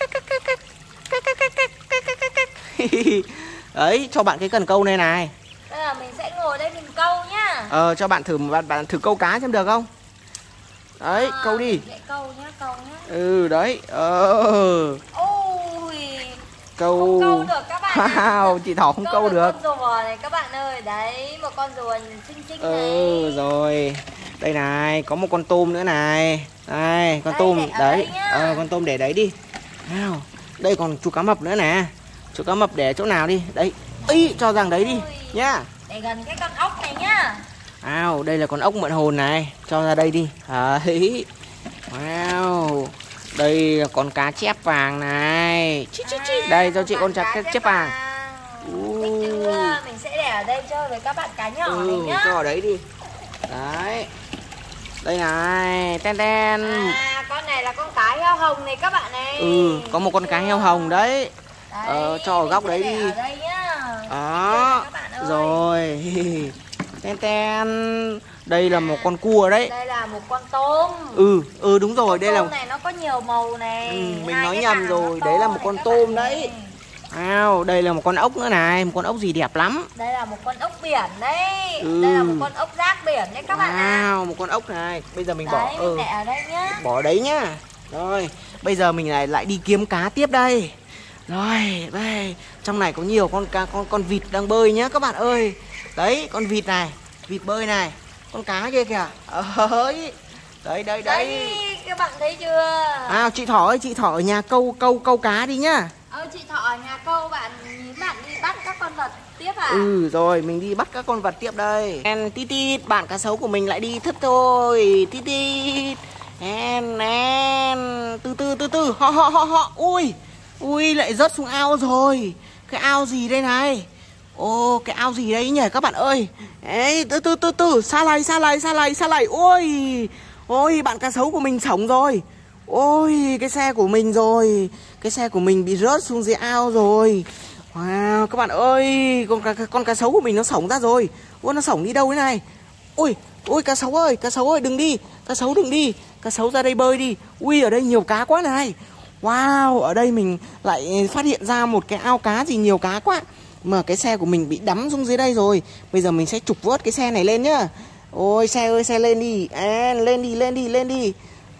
Đấy, cho bạn cái cần câu này này. Bây giờ mình sẽ ngồi đây mình câu nhá. Ờ, cho bạn thử bạn, bạn thử câu cá xem được không? Đấy, à, câu đi. Câu nhá, câu nhá. Ừ, đấy. Ờ. Ôi. Câu. Không câu được các bạn. Wow, chị Thỏ không câu, câu được. Con rùa này các bạn ơi. Đấy, một con rùa xinh xinh này. Ừ, rồi. Đây này, có một con tôm nữa này. Đây, con đây, tôm đấy. Ờ, con tôm để đấy đi. Nào, đây còn chú cá mập nữa nè. Chú cá mập để chỗ nào đi? Đấy. Ý, cho rằng đấy đi nhá. Để gần cái con ốc này nhá. Wow, đây là con ốc mượn hồn này. Cho ra đây đi. Đấy. Wow. Đây là con cá chép vàng này. Chí, chí, chí. Đây cho chị con cá chép, chép vàng. Uh. Mình sẽ để ở đây chơi với các bạn cá nhỏ ừ, này nhá. cho ở đấy đi. Đấy. Đây này, ten ten. À, con này là con cá heo hồng này các bạn này. Ừ, có một con cá heo hồng đấy. Đấy, ờ, cho ở góc đấy đi. Ở đây nhá. Đó. Rồi. Ten ten. Đây là một con cua đấy. Đây là một con tôm. Ừ, ừ đúng rồi, con đây là tôm này nó có nhiều màu này. Ừ, mình Hai nói nhầm rồi, đấy là một con tôm đấy. Wow, đây là một con ốc nữa này, một con ốc gì đẹp lắm. Đây là một con ốc biển đấy. Ừ. Đây là một con ốc rác biển đấy các wow, bạn ạ. Wow, một con ốc này. Bây giờ mình đấy, bỏ ừ. Mình để ở đây nhá. Bỏ đấy nhá. Rồi, bây giờ mình lại lại đi kiếm cá tiếp đây. Rồi, đây, trong này có nhiều con cá con con vịt đang bơi nhá các bạn ơi. Đấy, con vịt này, vịt bơi này, con cá kia kìa. Ơi. Đấy, đấy, đấy. Đấy, các bạn thấy chưa? À, chị Thỏ ơi, chị Thỏ ở nhà câu câu câu cá đi nhá. Ờ, chị Thỏ ở nhà câu, bạn nhìn bạn đi bắt các con vật tiếp à? Ừ, rồi mình đi bắt các con vật tiếp đây. En tít tít, bạn cá sấu của mình lại đi thất thôi. Tít tít. En en, từ từ từ từ, họ họ họ họ. Ui, ui lại rớt xuống ao rồi. Cái ao gì đây này? Ô, cái ao gì đấy nhỉ các bạn ơi? Ấy, từ từ từ từ, xa lầy xa lầy xa lầy xa lầy. Ôi, ôi bạn cá sấu của mình sống rồi. Ôi, cái xe của mình rồi. Cái xe của mình bị rớt xuống dưới ao rồi. Wow, các bạn ơi, con cá, con cá sấu của mình nó sống ra rồi. Ôi, nó sống đi đâu thế này? Ôi, ôi cá sấu ơi, cá sấu ơi, đừng đi. Cá sấu đừng đi. Cá sấu ra đây bơi đi. Ui, ở đây nhiều cá quá này. Wow, ở đây mình lại phát hiện ra một cái ao cá gì nhiều cá quá. Mà cái xe của mình bị đắm xuống dưới đây rồi. Bây giờ mình sẽ trục vớt cái xe này lên nhá. Ôi, xe ơi, xe lên đi. À, lên đi, lên đi, lên đi.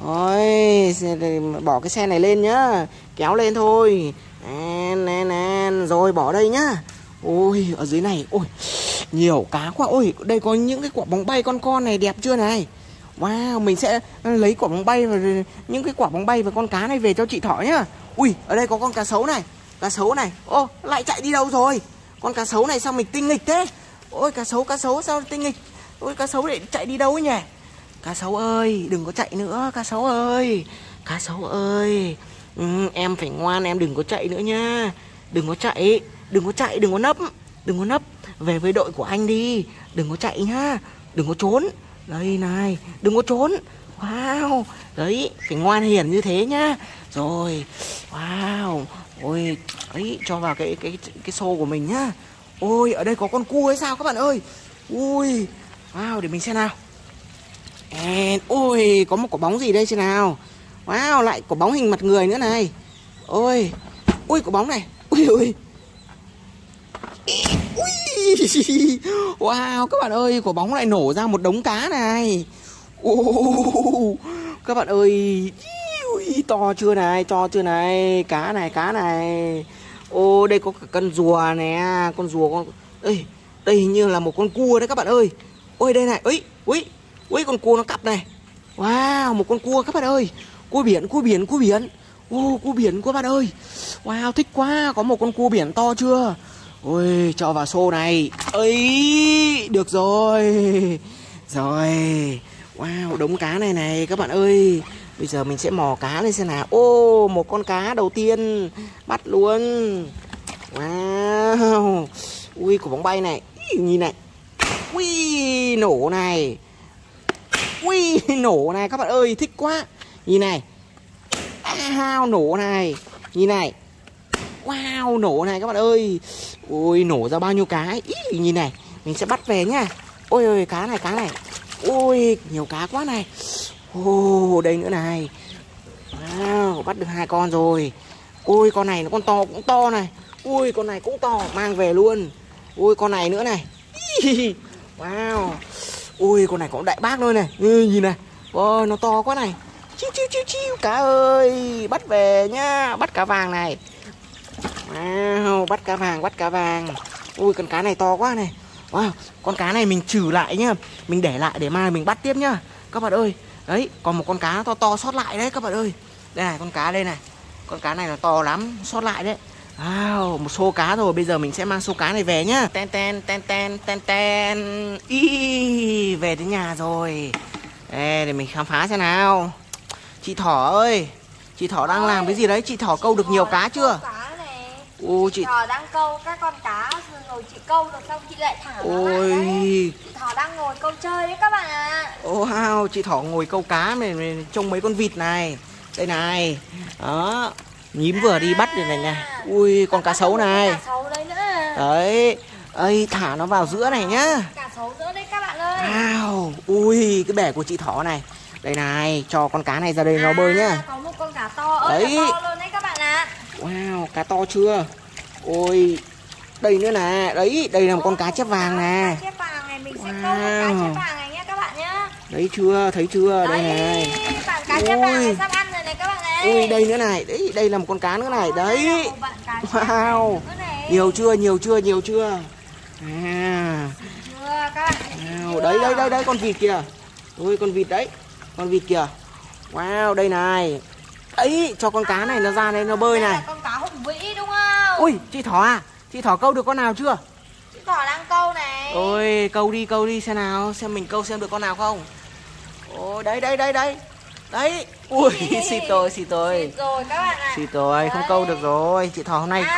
Ôi, bỏ cái xe này lên nhá. Kéo lên thôi. En, en, en. Rồi bỏ đây nhá. Ôi, ở dưới này. Ôi, nhiều cá quá. Ôi, đây có những cái quả bóng bay con con này đẹp chưa này. Wow, mình sẽ lấy quả bóng bay và những cái quả bóng bay và con cá này về cho chị Thỏ nhá. Ui, ở đây có con cá sấu này. cá sấu này. Ô, lại chạy đi đâu rồi? Con cá sấu này sao mình tinh nghịch thế? Ôi cá sấu, cá sấu sao tinh nghịch? Ôi cá sấu để chạy đi đâu ấy nhỉ? Cá sấu ơi, đừng có chạy nữa, cá sấu ơi. Cá sấu ơi. Ừ, em phải ngoan, em đừng có chạy nữa nha. Đừng có chạy, đừng có chạy, đừng có nấp. Đừng có nấp, về với đội của anh đi. Đừng có chạy nhá, đừng có trốn. Đây này, đừng có trốn. Wow, đấy, phải ngoan hiền như thế nhá. Rồi, wow. Ôi, ấy, cho vào cái cái cái xô của mình nhá. Ôi, ở đây có con cua hay sao các bạn ơi? Ui, wow, để mình xem nào. And, ôi, có một quả bóng gì đây xem nào. Wow, lại quả bóng hình mặt người nữa này. Ôi, ui, quả bóng này. Ui, ui. Ui, wow, các bạn ơi, quả bóng lại nổ ra một đống cá này. Oh, các bạn ơi, ui, to chưa này, to chưa này, cá này, cá này. Ô, đây có cả con rùa nè, con rùa con. Đây, đây hình như là một con cua đấy các bạn ơi. Ôi đây này, ấy, ui, ui con cua nó cặp này. Wow, một con cua các bạn ơi. Cua biển, cua biển, cua biển. Ô, cua biển các bạn ơi. Wow, thích quá, có một con cua biển to chưa? Ôi, cho vào xô này. Ấy, được rồi. Rồi. Wow, đống cá này này các bạn ơi. Bây giờ mình sẽ mò cá lên xem nào. Ô, một con cá đầu tiên. Bắt luôn. Wow. Ui, quả bóng bay này. Nhìn này. Ui, nổ này. Ui, nổ này các bạn ơi, thích quá. Nhìn này. Wow, nổ này. Nhìn này. Wow, nổ này các bạn ơi. Ôi, nổ ra bao nhiêu cá. Ý, nhìn này. Mình sẽ bắt về nhá. Ôi ôi, cá này, cá này. Ôi, nhiều cá quá này. Ồ, đây nữa này. Wow, bắt được hai con rồi. Ôi, con này nó con to cũng to này. Ui, con này cũng to, mang về luôn. Ui, con này nữa này. Wow. Ui, con này có đại bác luôn này. Ừ, nhìn này. Ôi, nó to quá này. Chiu chiu chiu chiu, cá ơi. Bắt về nhá, bắt cá vàng này. Wow, bắt cá vàng, bắt cá vàng. Ui, con cá này to quá này. Wow, con cá này mình trừ lại nhá. Mình để lại để mai mình bắt tiếp nhá. Các bạn ơi, đấy, còn một con cá to to sót lại đấy các bạn ơi. Đây này, con cá đây này. Con cá này là to lắm, sót lại đấy. Wow, một xô cá rồi, bây giờ mình sẽ mang xô cá này về nhá. Ten ten ten ten ten ten. Ý, về đến nhà rồi. Đây, để mình khám phá xem nào. Chị Thỏ ơi, chị Thỏ đang làm cái gì đấy? Chị Thỏ câu được nhiều cá chưa? Ồ, chị Thỏ đang câu các con cá rồi chị câu được xong chị lại thả nó ôi lại đấy. Chị Thỏ đang ngồi câu chơi đấy các bạn ạ. À. Ô wow, chị Thỏ ngồi câu cá này, này trông mấy con vịt này. Đây này. Đó, nhím vừa đi bắt được này này. Ui, con cá sấu này. Cá sấu đấy nữa. Đấy. Ây, thả nó vào giữa này nhá. Cá sấu nữa đấy các bạn ơi. Wow, ui, cái bể của chị Thỏ này. Đây này, cho con cá này ra đây à, nó bơi nhá. Có một con cá to ơi, đấy. To luôn đấy các bạn ạ. À. Wow, cá to chưa? Ôi, đây nữa nè, đấy, đây là một con cá chép vàng nè. Cá chép vàng này, mình sẽ câu con cá chép vàng này nhé các bạn nhá. Đấy chưa, thấy chưa, đây này. Bạn cá chép vàng này sắp ăn rồi này các bạn ơi. Ui, đây nữa này, đấy, đây là một con cá nữa này, đấy. Wow, nhiều chưa, nhiều chưa, nhiều chưa. À, chưa các bạn. Wow, đấy, đây, đây, đây, con vịt kìa. Ui, con vịt đấy, con vịt kìa. Wow, đây này. Ấy, cho con cá này nó ra đây nó bơi này. Con cá hùng vĩ đúng không? Ui, chị Thỏ à, chị Thỏ câu được con nào chưa? Chị Thỏ đang câu này. Ôi, câu đi, câu đi xem nào, xem mình câu xem được con nào không. Ôi, đây, đây, đây, đây. Đấy, ui, xịt rồi, xịt rồi. Xịt rồi các bạn ạ. Xịt rồi, đấy. Không câu được rồi, chị Thỏ hôm nay.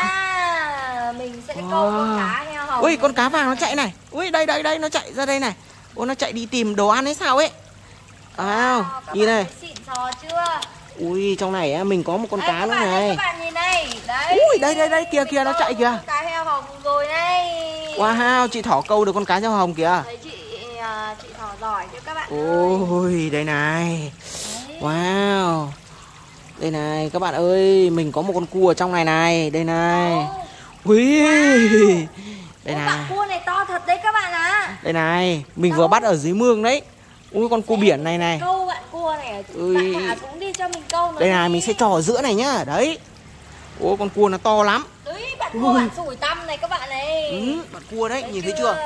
À, mình sẽ câu wow. Con cá heo hồng. Ui, con cá vàng nó chạy này. Ui, đây, đây, đây, nó chạy ra đây này. Ôi, nó chạy đi tìm đồ ăn hay sao ấy. Wow, wow nhìn này. Xịn sò chưa? Ui, trong này á, mình có một con đấy, cá nữa này. Ơi, các bạn nhìn này. Đấy. Ui, đây, đây, đây, kìa, kìa, nó chạy kìa. Con cá heo hồng rồi đây. Wow, chị Thỏ câu được con cá heo hồng kìa. Đấy, chị, chị Thỏ giỏi chứ các bạn. Ôi, đây này. Đấy. Wow. Đây này, các bạn ơi, mình có một con cua ở trong này này. Đây này. Ui. Wow. Đây này. Con cua này to thật đấy các bạn ạ. À. Đây này, mình vừa bắt ở dưới mương đấy. Ui, con cua biển này này. Câu bạn cua này, bạn thả xuống đi cho mình câu. Đây này, mình sẽ trò ở giữa này nhá. Đấy. Ôi, con cua nó to lắm. Đấy, bạn cua bạn sủi tăm này các bạn này. Ừ, bạn cua đấy, đấy nhìn chưa? Thấy chưa?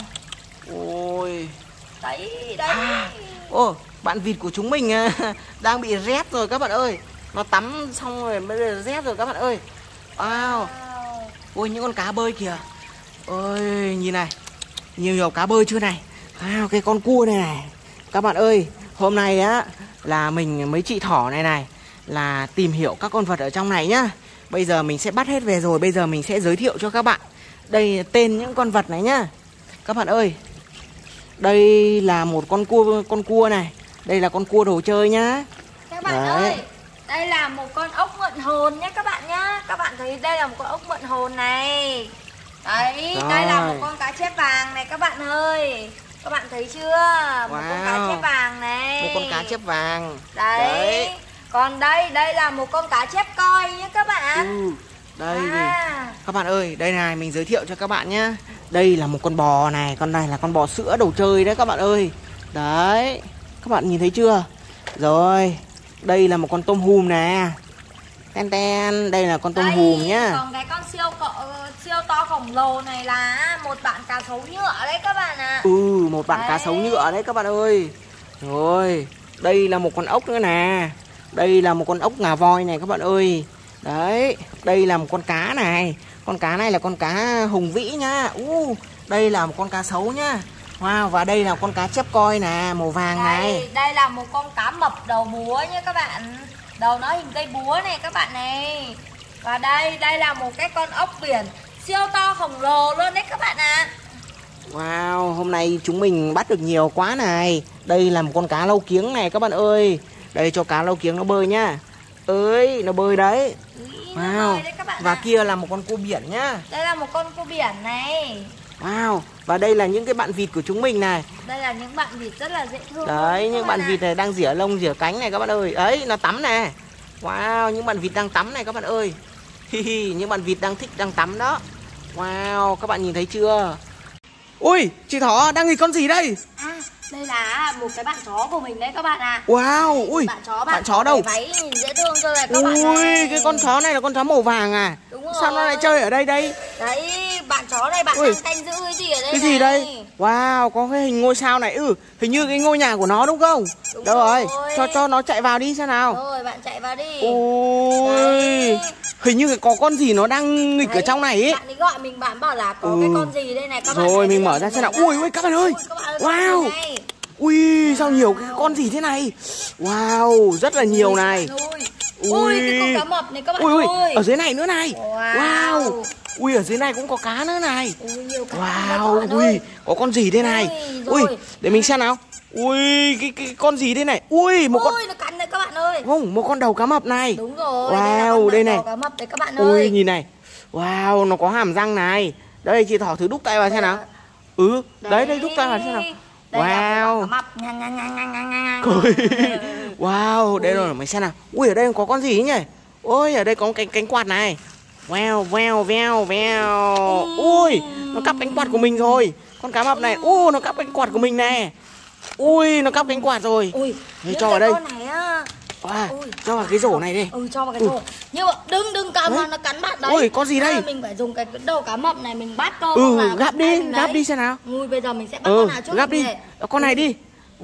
Ôi. Đấy, đấy. À. Ô, bạn vịt của chúng mình đang bị rét rồi các bạn ơi. Nó tắm xong rồi mới rét rồi các bạn ơi. Wow. Ôi những con cá bơi kìa. Ôi nhìn này. Nhiều nhiều cá bơi chưa này. Wow, cái con cua này này. Các bạn ơi, hôm nay á là mình mấy chị thỏ này này là tìm hiểu các con vật ở trong này nhá. Bây giờ mình sẽ bắt hết về rồi. Bây giờ mình sẽ giới thiệu cho các bạn. Đây là tên những con vật này nhá. Các bạn ơi, đây là một con cua con cua này. Đây là con cua đồ chơi nhá. Các bạn Đấy. ơi, đây là một con ốc mượn hồn nhé các bạn nhá. Các bạn thấy đây là một con ốc mượn hồn này. Đấy, Rồi. đây là một con cá chép vàng này các bạn ơi. Các bạn thấy chưa? Một Wow. con cá chép vàng này. Một con cá chép vàng. Đấy. Đấy. Còn đây, đây là một con cá chép coi nhé các bạn. Ừ. Đây À. các bạn ơi, đây này mình giới thiệu cho các bạn nhá. Đây là một con bò này, con này là con bò sữa đồ chơi đấy các bạn ơi. Đấy, các bạn nhìn thấy chưa? Rồi, đây là một con tôm hùm nè. Ten ten, đây là con tôm Đây, hùm nhá. còn cái con siêu cọ, siêu to khổng lồ này là một bạn cá sấu nhựa đấy các bạn ạ. Ừ, một bạn cá Đấy. sấu nhựa đấy các bạn ơi. Rồi, đây là một con ốc nữa nè. Đây là một con ốc ngà voi này các bạn ơi. Đấy, đây là một con cá này. Con cá này là con cá hùng vĩ nhá. Uh, đây là một con cá sấu nhá. Wow, và đây là con cá chép coi nè, màu vàng này. Đây, đây là một con cá mập đầu búa nhé các bạn. Đầu nó hình cây búa này các bạn này. Và đây, đây là một cái con ốc biển siêu to khổng lồ luôn đấy các bạn ạ. Wow, hôm nay chúng mình bắt được nhiều quá này. Đây là một con cá lau kiếng này các bạn ơi. Đây cho cá lau kiếng nó bơi nhá. Ơi, nó bơi đấy. Ý, nó Wow, bơi đấy các bạn và ạ. kia là một con cua biển nhá. Đây là một con cua biển này. Wow, và đây là những cái bạn vịt của chúng mình này. Đây là những bạn vịt rất là dễ thương. Đấy, luôn những các bạn ạ. vịt này đang rỉa lông, rỉa cánh này các bạn ơi. Ấy, nó tắm nè. Wow, những bạn vịt đang tắm này các bạn ơi. Hi hi, những bạn vịt đang thích đang tắm đó. Wow, các bạn nhìn thấy chưa? Ui, chị Thỏ đang nghịch con gì đây? À, đây là một cái bạn chó của mình đấy các bạn ạ. Wow, ui, Bạn chó, bạn, bạn chó đâu? Váy nhìn dễ thương cho này các bạn Ui, này. cái con chó này là con chó màu vàng à? Đúng Sao nó rồi. lại chơi ở đây đây? Đấy, bạn chó này bạn Ui. đang canh giữ cái gì ở đây Cái này? gì đây? Wow, có cái hình ngôi sao này. Ừ, hình như cái ngôi nhà của nó đúng không? Đúng Đâu rồi? rồi. Cho cho nó chạy vào đi xem nào. Rồi, bạn chạy vào đi. Ôi, Đấy. hình như có con gì nó đang nghịch ở Đấy, trong này ấy. bạn ấy gọi mình, bạn bảo là có Ừ. cái con gì đây này các bạn. Rồi này, mình đây mở là ra xem nào. mình Ui ui các bạn ơi. Ui, các bạn ơi, con Wow. gì này? Ui sao nhiều cái con gì thế này. Wow, rất là nhiều này. Ui, ui cái con cá mập này các bạn Ui ui, ơi. ở dưới này nữa này. Wow. Wow. Ui ở dưới này cũng có cá nữa này. Ui, nhiều cá lắm các Wow, bạn ui, ơi. có con gì thế này? Ui, Ui, rồi. để mình xem nào. Ui, cái cái con gì thế này? Ui, một con Ui, nó cắn đấy các bạn ơi. không, một con đầu cá mập này. Đúng rồi, Wow, đây đây là này. con cá mập đấy các bạn Ui, ơi. nhìn này. Wow, nó có hàm răng này. Đây chị Thỏ thử đúc tay vào xem nào. Ừ, đấy đây đúc tay vào xem nào. Đây là Wow. con cá mập. Ngang, ngang, ngang, ngang, ngang, ngang. Ui. Wow, đây rồi mày xem nào. Ui ở đây có con gì ấy nhỉ? Ôi ở đây có cánh cánh quạt này. Veo veo veo veo. Ui, nó cắp cánh quạt của mình rồi. Con cá mập này. Ui, nó cắp cánh quạt của mình nè. Ui, nó cắp cánh quạt rồi. Ui, Đấy, những cho cái vào đây. con này á. Wow, Ui. cho vào cái rổ này đi. Ừ, cho vào cái Ừ. rổ. Nhưng mà đừng đừng cầm Đấy. vào nó cắn bạn đấy. Ui, con gì đây? À, mình phải dùng cái đầu cá mập này mình bắt cơ. Ừ, không là gắp bắt tay đi, mình gắp đấy. đi xem nào. Ui, bây giờ mình sẽ bắt Ừ, con nào trước gắp đi. này. Con này đi. Ui,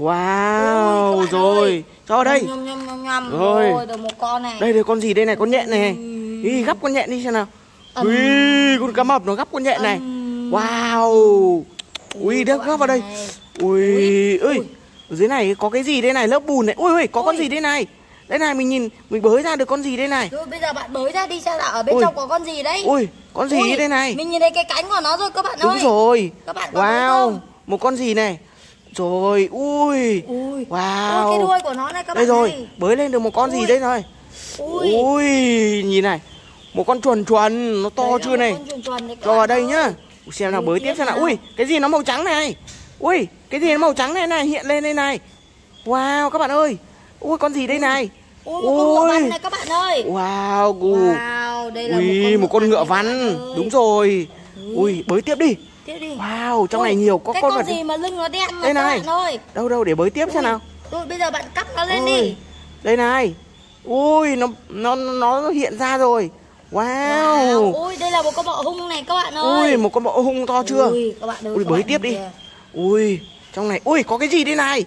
Wow, các bạn rồi. ơi. Cho vào đây. Nhâm nhâm nhâm nhâm. Rồi. Rồi, được một con này. Đây đây con gì đây này, con nhện này. Ui. Ý, gắp con nhện đi xem nào. Ừm. Ui, con cá mập nó gắp con nhện này. Ừm. Wow. Ui, các đớp bạn gắp vào đây. này. Ui, Ui, ơi. ui. Ở dưới này có cái gì đây này, lớp bùn này. Ui ui, có con Ui. gì đây này. Đây này mình nhìn, mình bới ra được con gì đây này. Rồi bây giờ bạn bới ra đi xem là ở bên Ui. trong có con gì đấy. Ui, con gì Ui, đây này. mình nhìn thấy cái cánh của nó rồi các bạn Đúng ơi. rồi. Các bạn có thấy Wow, không? một con gì này. Rồi, ui. Ui. Wow. Ui, cái đuôi của nó này các Đây bạn rồi, ơi. bới lên được một con gì Ui. đây rồi. Ui. Ui, nhìn này. Một con chuồn chuồn, nó to Đấy là chưa một này. con chuồn chuồn đấy các Cho vào bạn đây ơi. nhá. Ui, xem nào Ui, bới tiếp tiếp xem nào. nào. Ui, cái gì nó màu trắng này. Ui, cái gì nó màu trắng này này hiện lên đây này. Wow, các bạn ơi. Ui, con gì đây này. Ui, một con ngựa vằn này các bạn ơi. Wow, gu. Wow, đây là Ui, một con ngựa vằn. này các bạn ơi. Đúng rồi. Ui, bới tiếp đi. Tiếp đi. Wow, trong Ui, này nhiều có cái con con vật. gì mà lưng nó đen mà Đây các này. bạn ơi. Đâu đâu để bới tiếp xem Ui. nào. Ui, bây giờ bạn cắp nó lên Ui, đi. đây này. Ui, nó nó nó hiện ra rồi. Wow. Wow. Ui, đây là một con bọ hung này các bạn ơi. Ui, một con bọ hung to chưa? Ui, các bạn ơi, Ui, các bới bạn tiếp nhìn đi. kìa. Ui, trong này, ui, có cái gì đây này?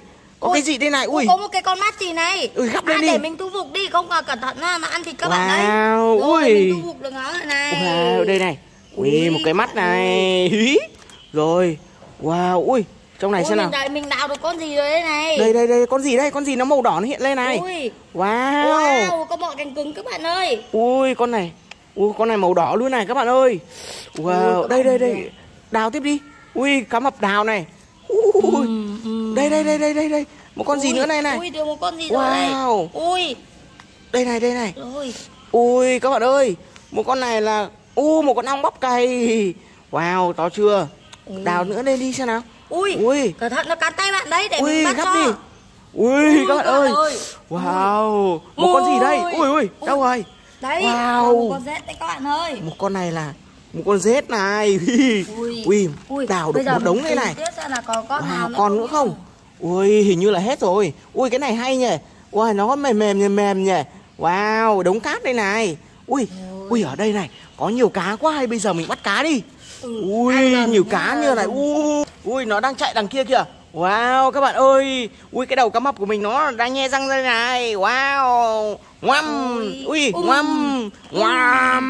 Có Ui. cái gì đây này? Ui. Có một cái con mắt gì này. Ui, gắp lên à, đi. Để mình thu phục đi, không là cẩn thận là nó ăn thịt các Wow. bạn đấy. Rồi, Ui. mình thu phục được nó này. Wow, đây này. Ui, Ui, một cái mắt này. Hí. Rồi. Wow, ui. Trong này Ui, xem nào. mình, đợi, mình đào được con gì rồi đây này. Đây đây đây, con gì đây? Con gì nó màu đỏ nó hiện lên này. Ui. Wow. Wow, có bọ cánh cứng các bạn ơi. Ui, con này. Ui, con này màu đỏ luôn này các bạn ơi. Wow, Ui, đây đây bạn đây. này. Đào tiếp đi. Ui, cá mập đào này. Ui. Ừ, ừ. Đây đây đây đây đây đây. Một con gì Ui, nữa này này. Ui, được một con gì rồi Wow. này. Ui. Đây này đây này. Rồi. Ui, các bạn ơi. Một con này là u một con ong bắp cày. Wow, to chưa? Ui. Đào nữa lên đi xem nào. Ui. Ui. Cẩn thận nó cắn tay bạn đấy để Ui, mình bắt gắp cho. đi. Ui, Ui, các bạn các ơi. bạn ơi. Wow. Một con gì đây? Ui. Ui ui, đâu rồi? Đấy, Wow. là một con rết đấy các bạn ơi. Một con này là một con rết này. Ui. Ui, Ui, đào được bây giờ một đống mình đây này. tìm tiếp xem là còn con nào Wow, còn nữa không? Ui, hình như là hết rồi. Ui, cái này hay nhỉ. Ui, nó mềm mềm mềm mềm nhỉ. Wow, đống cát đây này. Ui, ui, ở đây này có nhiều cá quá, hay bây giờ mình bắt cá đi. Ừ, Ui, ăn lần nhiều nhá. cá như này. Ui, ui, nó đang chạy đằng kia kìa. Wow, các bạn ơi. Ui, cái đầu cá mập của mình nó đang nhe răng đây này. Wow. Ngoăm. Ui. Ui, Um. ngoăm. Ngoăm.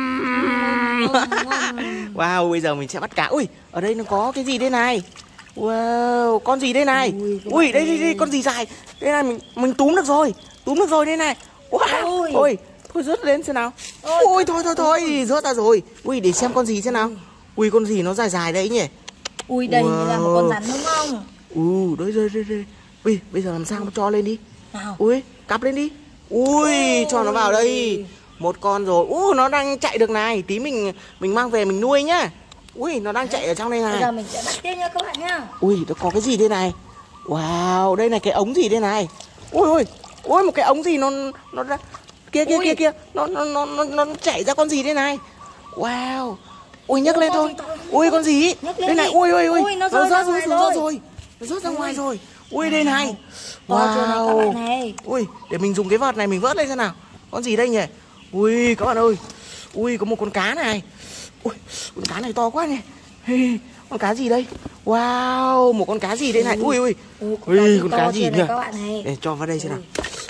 Ngoăm. Wow, bây giờ mình sẽ bắt cá. Ui, ở đây nó có cái gì đây này? Wow, con gì đây này? Ui, các Ui, bạn đây, đây, đây, ơi. con gì dài? Đây này, mình mình túm được rồi. Túm được rồi đây này. Wow. Ui. Ôi, thôi rớt lên xem nào. Ôi, Ui, thôi thôi thôi, rớt ra rồi. Ui, để xem con gì xem nào. Ui, con gì nó dài dài đấy nhỉ? Ui, đây Wow. là một con rắn đúng không? Ui, đây đây đây đây. Ui, bây giờ làm sao mà cho lên đi. Nào. Ui, cắp lên đi. Ui, cho nó vào đây. Một con rồi. Ui, nó đang chạy được này. Tí mình mình mang về mình nuôi nhá. Ui, nó đang chạy ở trong đây Bây này. giờ mình sẽ bắt tiếp nha các bạn nhá. Ui, nó có cái gì đây này? Wow, đây này cái ống gì đây này? Ui ui, ui một cái ống gì nó nó ra kia kia Ui. kia kia, nó nó nó nó nó chảy ra con gì đây này? Wow. Ui nhấc Ui, lên con thôi. gì to? Ui con gì? Nhấc lên Đây này, đi. ui ui ui. Ui, nó rơi ra rớt ngoài xuống rồi. rồi. Nó rớt ra Ui. ngoài rồi. Ui đây này. To chưa này các bạn Wow. này. Ui, để mình dùng cái vợt này mình vớt lên xem nào. Con gì đây nhỉ? Ui các bạn ơi. Ui có một con cá này. Ui, con cá này to quá nhỉ. Hey, con cá gì đây? Wow, một con cá gì đây này? Ui ui. Ui, Ui, con to cá chưa gì này nhỉ? các bạn này. Để cho vào đây xem nào.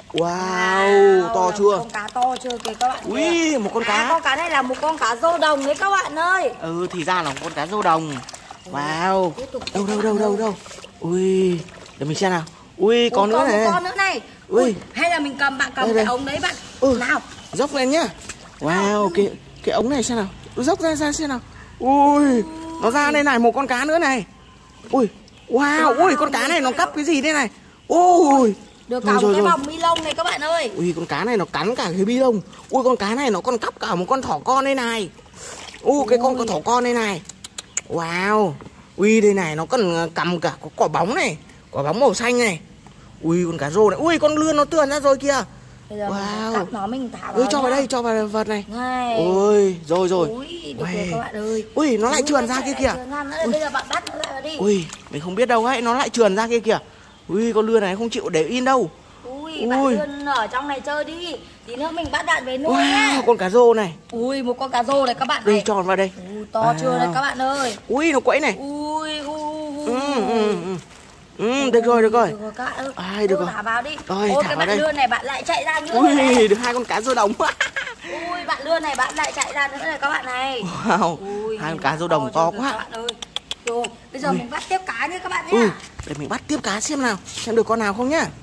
Wow, to là chưa? một con cá to chưa kìa các bạn. Ui, kìa. một con À, cá. con cá này là một con cá rô đồng đấy các bạn ơi. Ừ, thì ra là một con cá rô đồng. Wow. Tiếp tục Đâu các đâu bạn đâu đâu ơi. đâu. Ui, để mình xem nào. Ui, còn Ủa, nữa này. một con nữa này. Ui. Ui, hay là mình cầm bạn cầm Đây, cái đây. ống đấy bạn. Ừ. Nào. Dốc lên nhá. Wow, cái cái ống này xem nào. Dốc ra ra xem nào. Ui, nó ra đây này, một con cá nữa này. Ui, wow, ui con cá này nó cắp cái gì đây này. Ui. Được Rồi, cả một rồi, cái rồi. vòng ni lông này các bạn ơi. Ui con cá này nó cắn cả cái bi lông. Ui con cá này nó còn cắp cả một con thỏ con đây này. Ui cái con con thỏ con đây này. Wow. Ui đây này nó còn cầm cả có quả bóng này, quả bóng màu xanh này. Ui con cá rô này. Ui con lươn nó tươn ra rồi kìa. Bây giờ Wow. mình cắt nó mình thả vào. Ui cho vào nhá. đây, cho vào vật này. Này. Ui rồi rồi. Ui, được Uầy. rồi các bạn ơi. Ui nó lại Ui, trườn nó ra chạy kia lại kìa. trườn ra nữa này. Bây giờ bạn bắt nó lại vào đi. Ui mình không biết đâu ấy, nó lại trườn ra kia kìa. Ui con lươn này không chịu để yên đâu. Ui, Ui. bạn lươn ở trong này chơi đi. Tí nữa mình bắt bạn về nuôi Wow nhá. con cá rô này. Ui, một con cá rô này các bạn Đây này. cho vào đây. Ui, to chưa đây Wow. các bạn ơi. Ui nó quẫy này. Ui, ui, ui, Ừ, ui. ừ, ừ. Ừ, được rồi, được rồi. Được rồi các bạn ơi. Ai, được Ui, rồi. thả vào đi. Rồi, Ôi, thả cái vào bạn đây. lươn này bạn lại chạy ra nữa rồi này. Ui, được hai con cá rô đồng. Ui, bạn lươn này bạn lại chạy ra nữa này các bạn này. Wow, Ui, hai con nhìn cá bạn rô đồng to chưa quá. Các bạn ơi. Rồi, bây giờ Ui. mình bắt tiếp cá nha các bạn Ừ, nhá. để mình bắt tiếp cá xem nào, xem được con nào không nhá.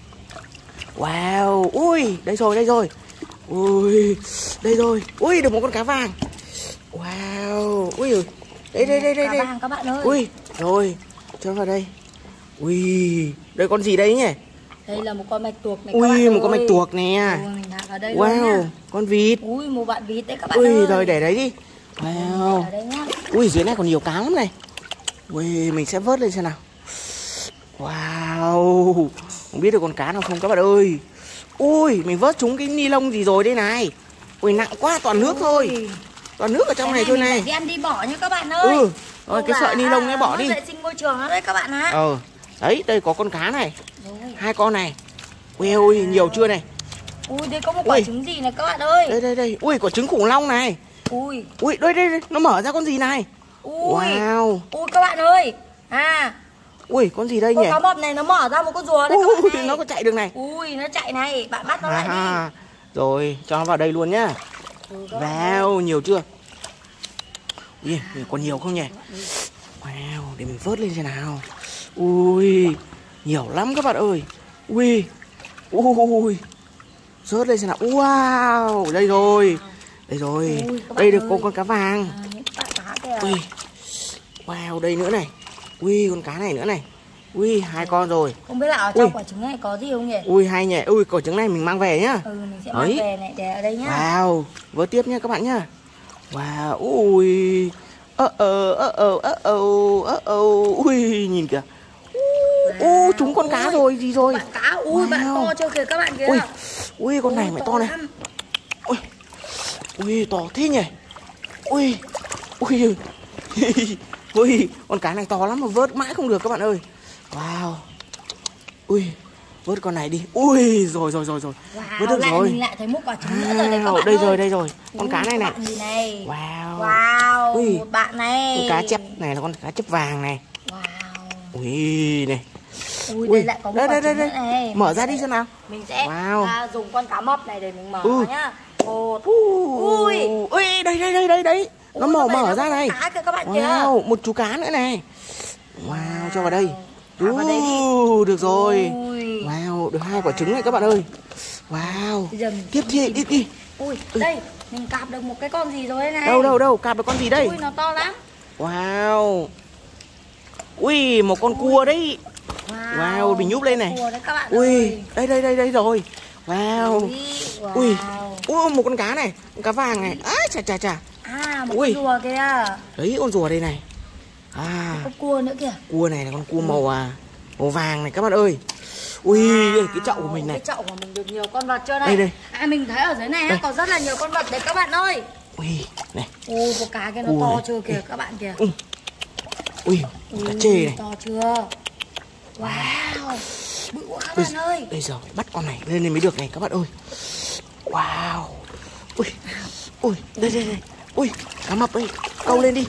Wow, ui, đây rồi, đây rồi. Ui, đây rồi. Ui, được một con cá vàng. Wow, ui, ui. Đây, đây, đây, đây, Cá đây. vàng các bạn ơi. Ui, rồi, cho vào đây. Ui, đây con gì đấy nhỉ? Đây là một con bạch tuộc này các bạn Ui, ơi. một con bạch tuộc nè. Ui, mình thả vào đây luôn Wow, nhá. con vịt. Ui, một bạn vịt đấy các bạn Ui, ơi. rồi để đấy đi. Wow. Ở đây nhá. Ui, dưới này còn nhiều cá lắm này. Ui, mình sẽ vớt lên xem nào. Wow, không biết được con cá nào không các bạn ơi. Ui, mình vớt trúng cái ni lông gì rồi đây này. Ui, nặng quá, toàn nước thôi. Ui. Toàn nước ở trong Cái này thôi mình này. phải đem đi bỏ nha các bạn ơi. Ừ, rồi Không cái là, sợi ni lông ấy bỏ à, đi. nó vệ sinh môi trường đó đấy các bạn ạ. Ờ, đấy, đây có con cá này. Rồi. Hai con này. Ui, ui, nhiều chưa này. Ui, đây có một quả Ui. trứng gì này các bạn ơi. Đây, đây, đây. Ui, quả trứng khủng long này. Ui. Ui, đây, đây, đây. Nó mở ra con gì này. Ui. Wow. Ui các bạn ơi. À. Ui, con gì đây con nhỉ? cá mập này nó mở ra một con rùa đấy các Ui, bạn này. nó có chạy được này. Ui, nó chạy này, bạn bắt nó lại À, đi. rồi, cho nó vào đây luôn nhá. Ừ, các bạn ơi. Wow, nhiều chưa? Ui, còn nhiều không nhỉ? Wow, để mình vớt lên xem nào. Ui, nhiều lắm các bạn ơi. Ui, ui, rớt lên xem nào. Wow, đây rồi. Đây rồi, Ui, các bạn đây được ơi. con con cá vàng. À, những bạn cá kìa. Ui, wow, đây nữa này. Ui, con cá này nữa này. Ui, hai con rồi. Không biết là ở trong Ui. quả trứng này có gì không nhỉ? Ui, hay nhỉ. Ui, quả trứng này mình mang về nhá. Ừ, mình sẽ Đấy. mang về này để ở đây nhá. Wow, vớt tiếp nhá các bạn nhá. Wow, ui. Ơ ờ, ơ ờ, ơ ờ, ơ ờ. Ui, nhìn kìa. Ô, trúng con cá Ui, rồi, gì rồi? Bạn cá, ui bạn Wow. to chưa kìa các bạn kìa. Ui, ui con này Ui, mày to này. lắm. Ui, ui to thế nhỉ. Ui, ui, ui, con cá này to lắm mà vớt mãi không được các bạn ơi. Wow, ui, vớt con này đi. Ui, rồi rồi rồi rồi, Wow, vớt được lại rồi. mình lại thấy một quả trứng nữa rồi đấy các Wow, bạn đây ơi. rồi đây rồi, con Ui, cá này này. bạn gì này. Wow, Wow, Ui. một bạn này. con cá chép này là con cá chép vàng này. Wow. Ui này. Ui, Ui, đây lại có một đây, quả đây, đây, trứng đây. nữa này. Mở ra đi xem nào. Mình sẽ Wow. à, dùng con cá mập này để mình mở Ừ. nhá. Một. Ui, ui, đây đây đây đây đấy. Nó Ui, mở vậy mở là ra một này. con cá kìa các bạn kìa. Wow, một chú cá nữa này. Wow, cho vào đây. Thả vào đây đi. Uh, được rồi. Ui. Wow, được hai quả trứng này các bạn ơi. Wow. Bây giờ mình Tiếp đi, tiếp đi. Ui, đây, mình cạp được một cái con gì rồi đây này. Đâu đâu đâu, cạp được con gì đây? Ui, nó to lắm. Wow. Ui, một con cua đấy. Wow, mình nhúc lên này. Cua đấy các bạn Ui, ơi. đây đây đây đây rồi. Wow. Ui, wow. Ui. Ui, một con cá này, con cá vàng này. Á, chà chà chà. À, một Ui. con rùa kìa. Đấy, con rùa đây này. À, Con cua nữa kìa. cua này là con cua màu à, màu vàng này các bạn ơi. Ui, Wow, cái chậu của mình này. Cái chậu của mình được nhiều con vật chưa này. Đây, đây. À, mình thấy ở dưới này á, Đây. có rất là nhiều con vật đấy các bạn ơi. Ui, này. Ui, có cá kia nó Ui. to chưa kìa các bạn kìa. Ừ. Ui, cá chê này. To chưa? Wow, bự quá các bạn ơi. Bây giờ phải bắt con này lên lên mới được này các bạn ơi. Wow. Ui, ui, đây đây đây. Ui, cá mập ơi, câu lên đi.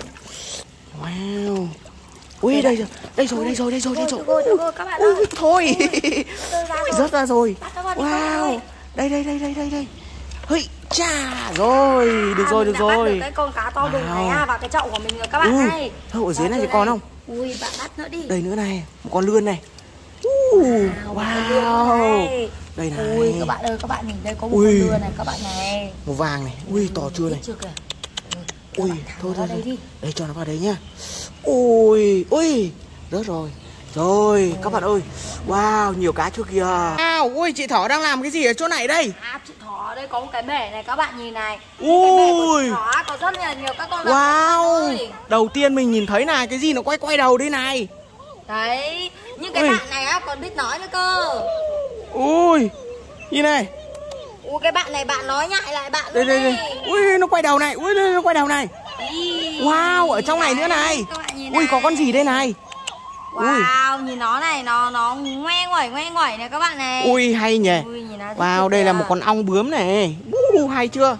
Wow. Ui, đây rồi, đây rồi, đây rồi, đây rồi, đây rồi. Thôi, thôi, thôi, các bạn ơi. Ui, thôi. Rơi ra Ui, rồi. rớt ra rồi. Bắt các bạn đi, các bạn Wow. ơi. Đây đây đây đây đây đây. Hây, cha. Rồi, được À, rồi, mình được đã bắt rồi. được cái con cá to đùng này Wow. à, vào cái chậu của mình rồi các bạn Ừ. ơi. Thôi, ở dưới To này thì chưa còn không? Ui, bạn bắt nữa đi. Đây nữa này, một con lươn này. Uh, Wow, một con lươn wow. này. Đây này. Ui, các bạn ơi, các bạn nhìn đây có một Ui. con lươn này các bạn này. Màu vàng này. Ui, to chưa Thích này. chưa kìa. Ui, thả thôi nó thôi vào đây thôi. đi. Đây cho nó vào đấy nhá. Ui, ui, rớt rồi. Rồi, các bạn ơi. Wow, nhiều cá chưa kìa. Wow, ui, chị Thỏ đang làm cái gì ở chỗ này đây? À, chị Thỏ ở đây có một cái bể này các bạn nhìn này. Cái bể của Ui. chị Thỏ có rất là nhiều các con vật. Wow. Ơi. Đầu tiên mình nhìn thấy này, cái gì nó quay quay đầu đây này. Đấy, nhưng cái Ui. bạn này á còn biết nói nữa cơ. Ui, nhìn này. Ui, cái bạn này bạn nói nhại lại bạn Đây luôn đây đấy. đây. Ui, nó quay đầu này. Ui, đây, nó quay đầu này. Ý. Wow, ở trong này nữa này. Các bạn nhìn Ui, có này. con gì đây này? Wow, nhìn nó này, nó nó ngoe nguẩy ngoe nguẩy này các bạn này. Ui, hay nhỉ. Ui, nhìn nó thích Wow, cực đây là kìa. một con ong bướm này. Uh, hay chưa?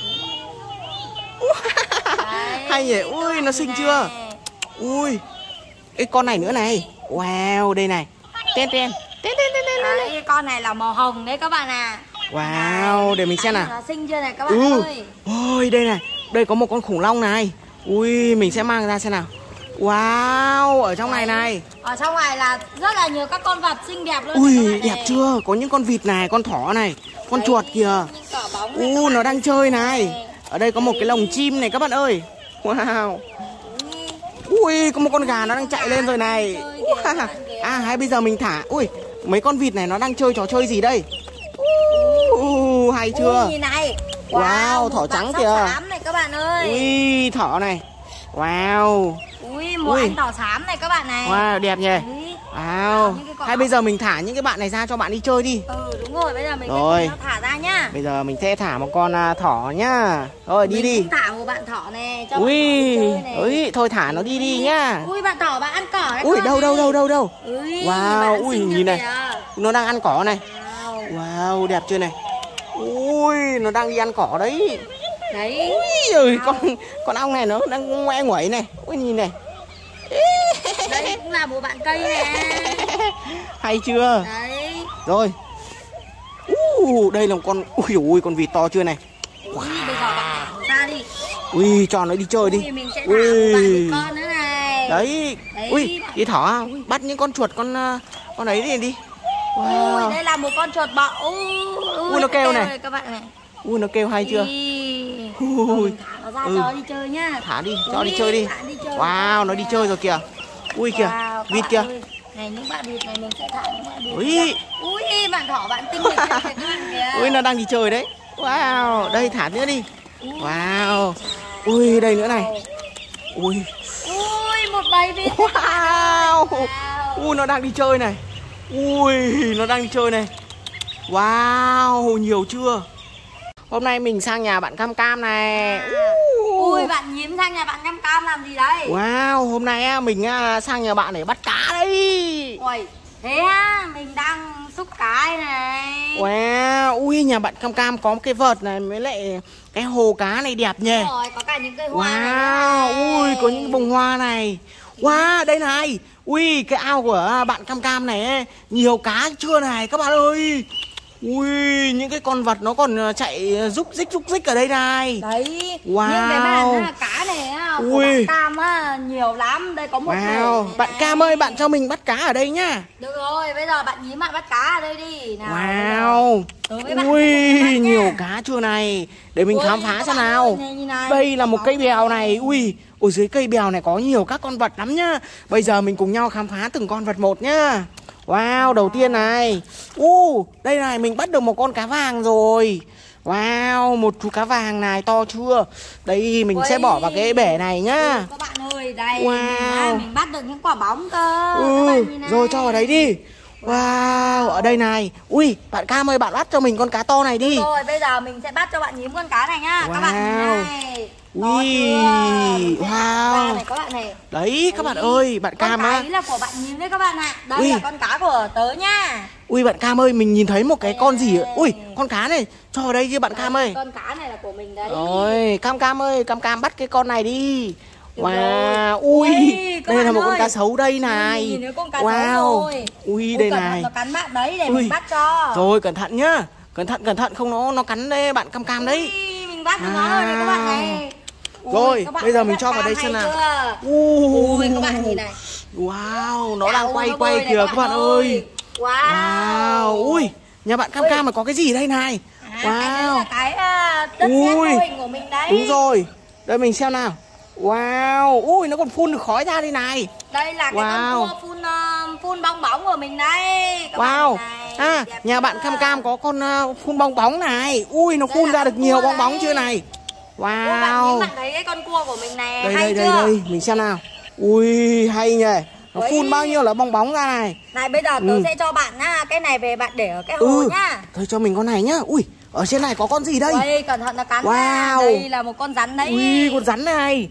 Đấy, Hay nhỉ. các Ui, bạn nó nhìn xinh này. chưa? Ui, cái con này nữa này. Wow, đây này. Ten ten. Ten ten ten ten. Đấy, cái con này là màu hồng đấy các bạn à. Wow, để mình xem nào. Nó xinh chưa này các bạn Ừ. ơi. Ôi, đây này. Đây có một con khủng long này. Ui, mình sẽ mang ra xem nào. Wow, ở trong này này. Ở trong này là rất là nhiều các con vật xinh đẹp luôn. này các Ui, bạn đẹp này. chưa? Có những con vịt này, con thỏ này, con Đấy, chuột kìa. những cỏ bóng này các U, bạn nó đang chơi này. này. Ở đây có một cái lồng chim này các bạn ơi. Wow. Ui, Ui, có một con gà nó đang chạy lên rồi này. chơi kìa, các bạn kìa. À, hay bây giờ mình thả. Ui, mấy con vịt này nó đang chơi trò chơi gì đây? Uh, hay chưa? Ui, nhìn này. Wow, một thỏ bạn trắng sóc kìa. xám này các bạn ơi. Ui, thỏ này. Wow. Ui, một Ui. anh thỏ xám này các bạn này. Wow, đẹp nhỉ. Ui. Wow. Những cái con Hay bây giờ mình thả những cái bạn này ra cho bạn đi chơi đi. Ừ, đúng rồi, bây giờ mình Rồi. sẽ thả ra nhá. Bây giờ mình sẽ thả một con à, thỏ nhá. Rồi đi Mình đi. cũng thả một bạn thỏ này cho Ui, bạn thỏ đi chơi này. ui, thôi thả nó đi đi nhá. Ui, bạn thỏ bạn ăn cỏ đấy. Ui, các bạn đâu đâu này. đâu đâu đâu. Ui, Wow, bạn ui, xinh nhìn chưa này. kìa. Nó đang ăn cỏ này. Wow. Wow, đẹp chưa này. Ui, nó đang đi ăn cỏ đấy. Đấy. Ui, ơi, con con ong này nó đang ngoe nguẩy này. Ui, nhìn này. Đây Đây cũng là một bạn cây nè. Hay chưa? Đấy. Rồi. Uh, đây là một con, ui ui con vịt to chưa này. Wow. Bây giờ bạn thả ra đi. Ui cho nó đi chơi đi. Ui, mình sẽ thả một bạn vịt con nữa này. Đấy. Đấy. Ui đi thỏ bắt những con chuột con con ấy đi đi. Wow. Ui đây là một con chuột bọ. Ui, ui, ui nó kêu này. này các bạn này. Ui nó kêu hay chưa? Ý. Ui. Thả nó ra Ừ. cho nó đi chơi nhá. Thả đi, cho Ui, đi chơi đi. đi chơi Wow, nó đi chơi rồi kìa. Ui kìa, wow, vịt kìa. ơi. Này những bạn vịt này mình sẽ thả những bạn vịt. Ui. Ui, bạn thỏ bạn tinh nghịch kìa các bạn kìa. Ui nó đang đi chơi đấy. Wow, đây thả nữa đi. Wow. Ui đây nữa này. Ui. Ui một bầy vịt. Wow. Wow. Ui nó đang đi chơi này. Ui nó đang đi chơi này. Wow, nhiều chưa? Hôm nay mình sang nhà bạn Cam Cam này. Ui bạn nhím sang nhà bạn Cam Cam làm gì đấy? Wow, hôm nay á, mình á, sang nhà bạn để bắt cá đấy. Ui, thế á, mình đang xúc cá đây này. Wow, ui nhà bạn Cam Cam có một cái vợt này với lại cái hồ cá này đẹp nhỉ. Rồi, có cả những cây hoa Wow, này. ui có những bông hoa này. Wow, đây này. Ui cái ao của bạn Cam Cam này ấy, nhiều cá chưa này các bạn ơi. Ui những cái con vật nó còn chạy rúc rích rúc rích ở đây này. Đấy. Wow. Nhưng cái bạn á, cá này á, của Ui. bạn Cam á, nhiều lắm. Đây có một Wow, bể này bạn này. Cam ơi bạn cho mình bắt cá ở đây nhá. Được rồi, bây giờ bạn nhím bạn bắt cá ở đây đi. Nào, Wow. đối với bạn Ui sẽ bắt nhiều nha. cá chưa này. Để mình Ui, khám phá các xem bạn nào. ơi, này, nhìn này. Đây là một Có cây bèo này. này. Ui, ở dưới cây bèo này có nhiều các con vật lắm nhá. Bây giờ mình cùng nhau khám phá từng con vật một nhá. Wow, đầu tiên này. U, đây này mình bắt được một con cá vàng rồi. Wow, một chú cá vàng này to chưa? Đây mình Ui. sẽ bỏ vào cái bể này nhá. Ừ, các bạn ơi, đây Wow. mình, à, mình bắt được những quả bóng cơ. Các Ừ, bạn nhìn này. rồi cho vào đấy đi. Wow, ở đây này. Ui, bạn Cam ơi bạn bắt cho mình con cá to này đi. Rồi, bây giờ mình sẽ bắt cho bạn nhím con cá này nhá. Các bạn Wow. nhìn này. To Ui, chưa? Mình sẽ wow. thả ra này các bạn này. Đấy các bạn ơi, bạn Con Cam cá á. ấy là của bạn nhím đấy các bạn ạ. Đây Ui. là con cá của tớ nha. Ui bạn Cam ơi, mình nhìn thấy một cái con gì. Ui, con cá này, cho vào đây chứ bạn Cam ơi. Con cá này là của mình đấy. Rồi, Cam Cam ơi, Cam Cam bắt cái con này đi. Được Wow, rồi. ui, Ui, các đây là bạn một con ơi. cá sấu đây này. Nhìn thấy con cá Wow, sấu rồi. ui Ui, đây cẩn này. thận nó cắn bạn đấy để Ui. mình bắt cho. Rồi, cẩn thận nhá. Cẩn thận, cẩn thận, không nó nó cắn đấy bạn Cam Cam đấy. Ui, mình bắt được nó rồi này các bạn này. Ui, Rồi, các bạn bây giờ thấy mình bạn cho vào đây Cam xem hay nào. chưa? Ui, Ui, các bạn nhìn này. Wow, nó Ảo đang quay nó quay bơi này kìa các bạn ơi. Wow. Wow, ui, nhà bạn Cam Ui. Cam mà có cái gì đây này? À, cái đấy Wow, là cái uh, đất Ui. sét mô hình của mình đấy. đúng rồi. Đây mình xem nào. Wow, ui nó còn phun được khói ra đây này. Đây là cái Wow. con cua phun uh, phun bong bóng của mình đây. Các Wow, bạn này, à, đẹp nhà chưa? bạn Cam Cam có con uh, phun bong bóng này. Ui nó Đây phun là ra con được nhiều cua bong bóng đấy. chưa này. Ui, bạn nhìn Wow, bạn thấy cái con cua của mình này đây hay đây đây chưa? đây, mình xem nào. Ui hay nhỉ. Nó Ui. phun bao nhiêu là bong bóng ra này. Này bây giờ tớ Ừ. sẽ cho bạn á, cái này về bạn để ở cái hồ Ừ, nhá. thôi cho mình con này nhá. Ui, ở trên này có con gì đây? Ui, cẩn thận nó cắn Wow. nha. Đây là một con rắn đấy. Ui, con rắn này.